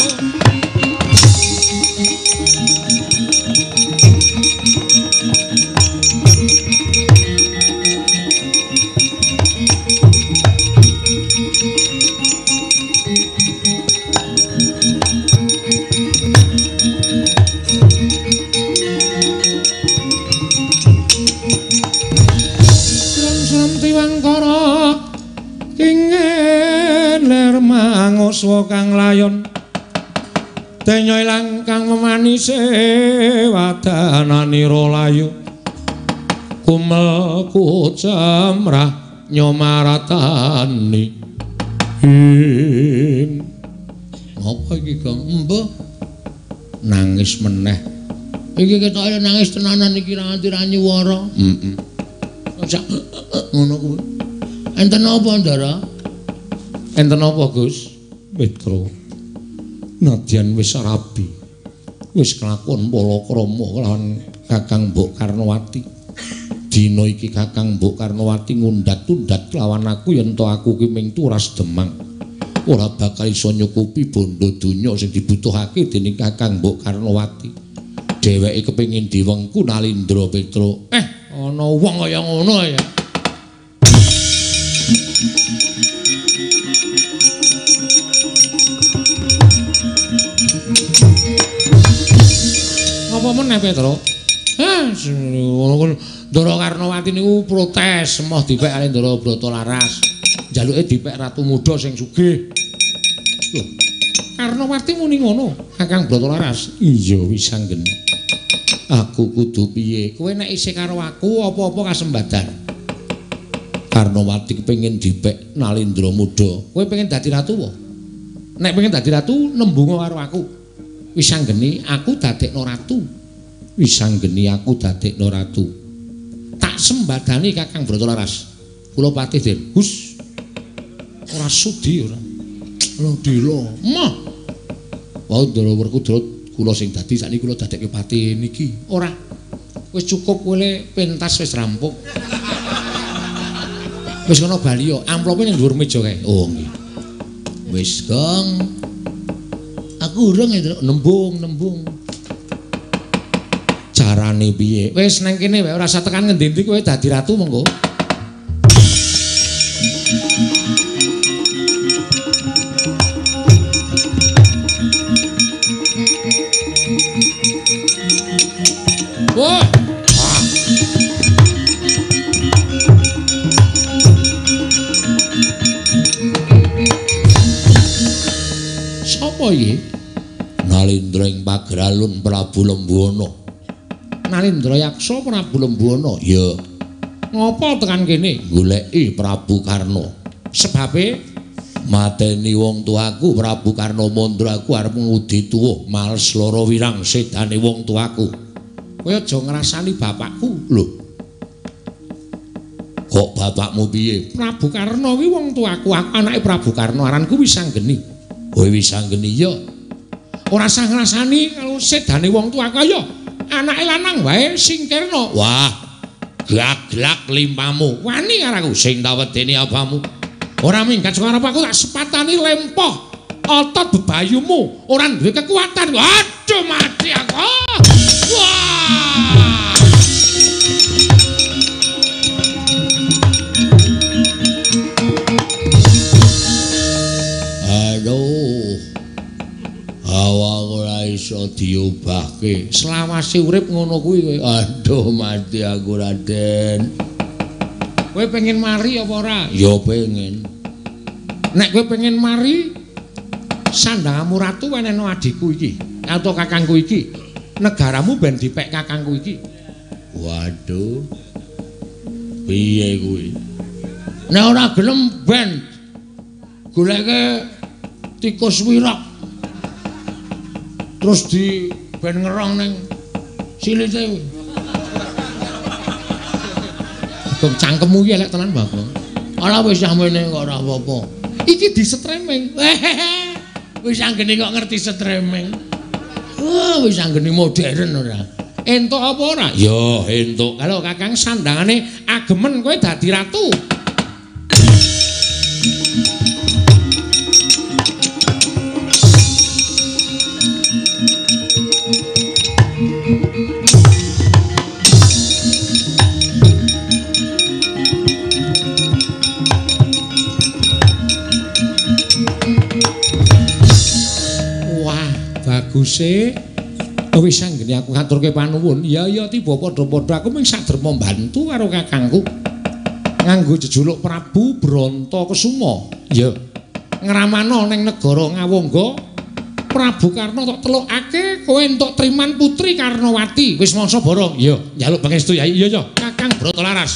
Mangoswa kang layon denya ilang kang memanise wadananira layu kumelku jamrah nyomaratani hin apa iki Kang Mbah nangis meneh iki ketoke nangis tenanan iki ra nganti ra nyuwara heeh ngono kuwi enten apa Ndara enten apa Gus Mitra? Nadyan wis rabi, wis kelakon palakrama kelawan Kakang Mbok Karnawati. Dina iki Kakang Mbok Karnawati ngundat-undat kelawan aku yen to aku ki ming turas Demang. Ora bakal iso nyukupi bondo donya sing dibutuhake dening Kakang Mbok Karnawati. Dheweke kepengin diwengku Nalendra Petra. Eh, ana wong kaya ngono ya. Apa meneh Petra? Hah, ngono kon Ndara Karnawati niku protes emoh dipek kali Ndara Bratalaras. Njaluke dipek ratu muda sing sugih. Lho, Karnawati muni ngono, Kakang Bratalaras. Iya wis anggen. Aku kudu piye? Kowe nek isih karo aku apa-apa kasembadan. Karnawati kepengin dipek Nalendra Muda. Kowe pengen dadi ratu apa? Nek pengen dadi ratu nembung karo aku. Wis anggeni aku dadekno ratu. Wis anggeni aku dadekno ratu. Tak sembadani Kakang Bratalaras. Kula patih Den. Hus. Ora sudi ora. Lho dilo. Mah. Wau Ndara Werkudara kula sing dadi sakniki kula dadekke patih niki. Ora. Wis cukup kowe pentas wis rampung. Wis kono bali yo. Amplope ning dhuwur meja kae. Oh nggih. Wis, Gong. Aku urung nembung nembung. Carane piye? Wis nang kene wae ora usah tekan ngendi-endi kowe dadi ratu monggo. Wah. Sapa iki? Nalendra ing Pagralun Prabu Lembuana. Nalendra Yaksa Prabu Lembuana. Ya. Ngopo tekan kene? Goleki Prabu Karna. Sebabe mateni wong tuaku Prabu Karna Mandra aku arep ngudi tuwuh males lara wirang sedane wong tuaku. Kowe aja ngrasani bapakku. Lho. Kok bapakmu piye? Prabu Karna kuwi wong tuaku, aku anake Prabu Karna, aranku wis anggeni. Kowe wis anggeni ya. Ora usah ngrasani kalau sedane wong tuaku ya. Anake lanang wae singkirna. Wah. Glak-glak limpamu. Wani karo aku sing tak wedeni apamu. Ora minggat saka arep aku tak sepatani lempoh. Otot bebayumu ora duwe kekuatan. Aduh mati aku. Wah! iso diobahke. Selawase urip ngono kuwi. Aduh mati aku Raden. Kowe pengen mari apa ora? Ya pengen. Nek kowe pengen mari sandhangamu ratu wenehno adikku iki atau kakangku iki. Negaramu ben dipek kakangku iki. Waduh. Piye kuwi? Nek ora gelem ben goleke tikus wirok. Terus di ben ngerong ning silite. Kok cangkemmu iki elek tenan, Bagong. Ora wis samene kok ora apa-apa. Iki disetreming. Wis anggene kok ngerti streaming. Wah, wis anggene modern ora. Entuk apa ora? Ya, entuk. Kalau Kakang sandangane agemen kowe dadi ratu. Baguse wis anggene aku ngaturke panuwun. Ya ya tiba padha-padha aku mung sadherma mbantu karo kakangku. Nganggo jejuluk Prabu Brontakesuma. Ya. Ngramana ning negara Ngawangga Prabu Karna tok telukake kowe entuk triman putri Karnawati. Wis mangsa bara. Ya, njaluk pangestu ya. Iya ya. Kakang Bratalaras.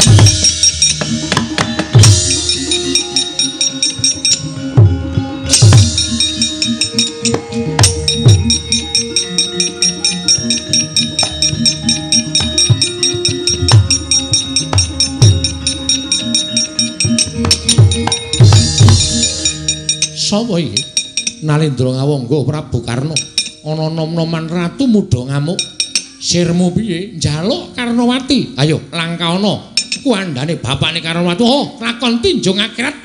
Sapa iki? Nalendra Ngawangga Prabu Karna. Ana nom-noman ratu muda ngamuk. Sirmu piye? Njaluk Karnawati. Ayo, langkaana. Kuandane bapakne Karnawati. Oh, lakon tinjung akhirat.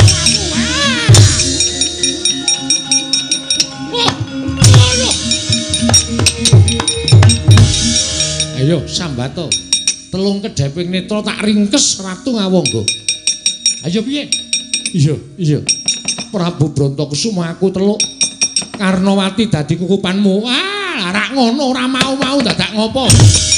Oh, ayo. Ayo, sambato. Telung kedheping netra tak ringkes Ratu Ngawangga. Ayo piye? Iya, iya. Prabu Brontakesuma aku teluk Karnawati dadi kukupanmu. Ah, rak ngono ora mau-mau dadak ngopo?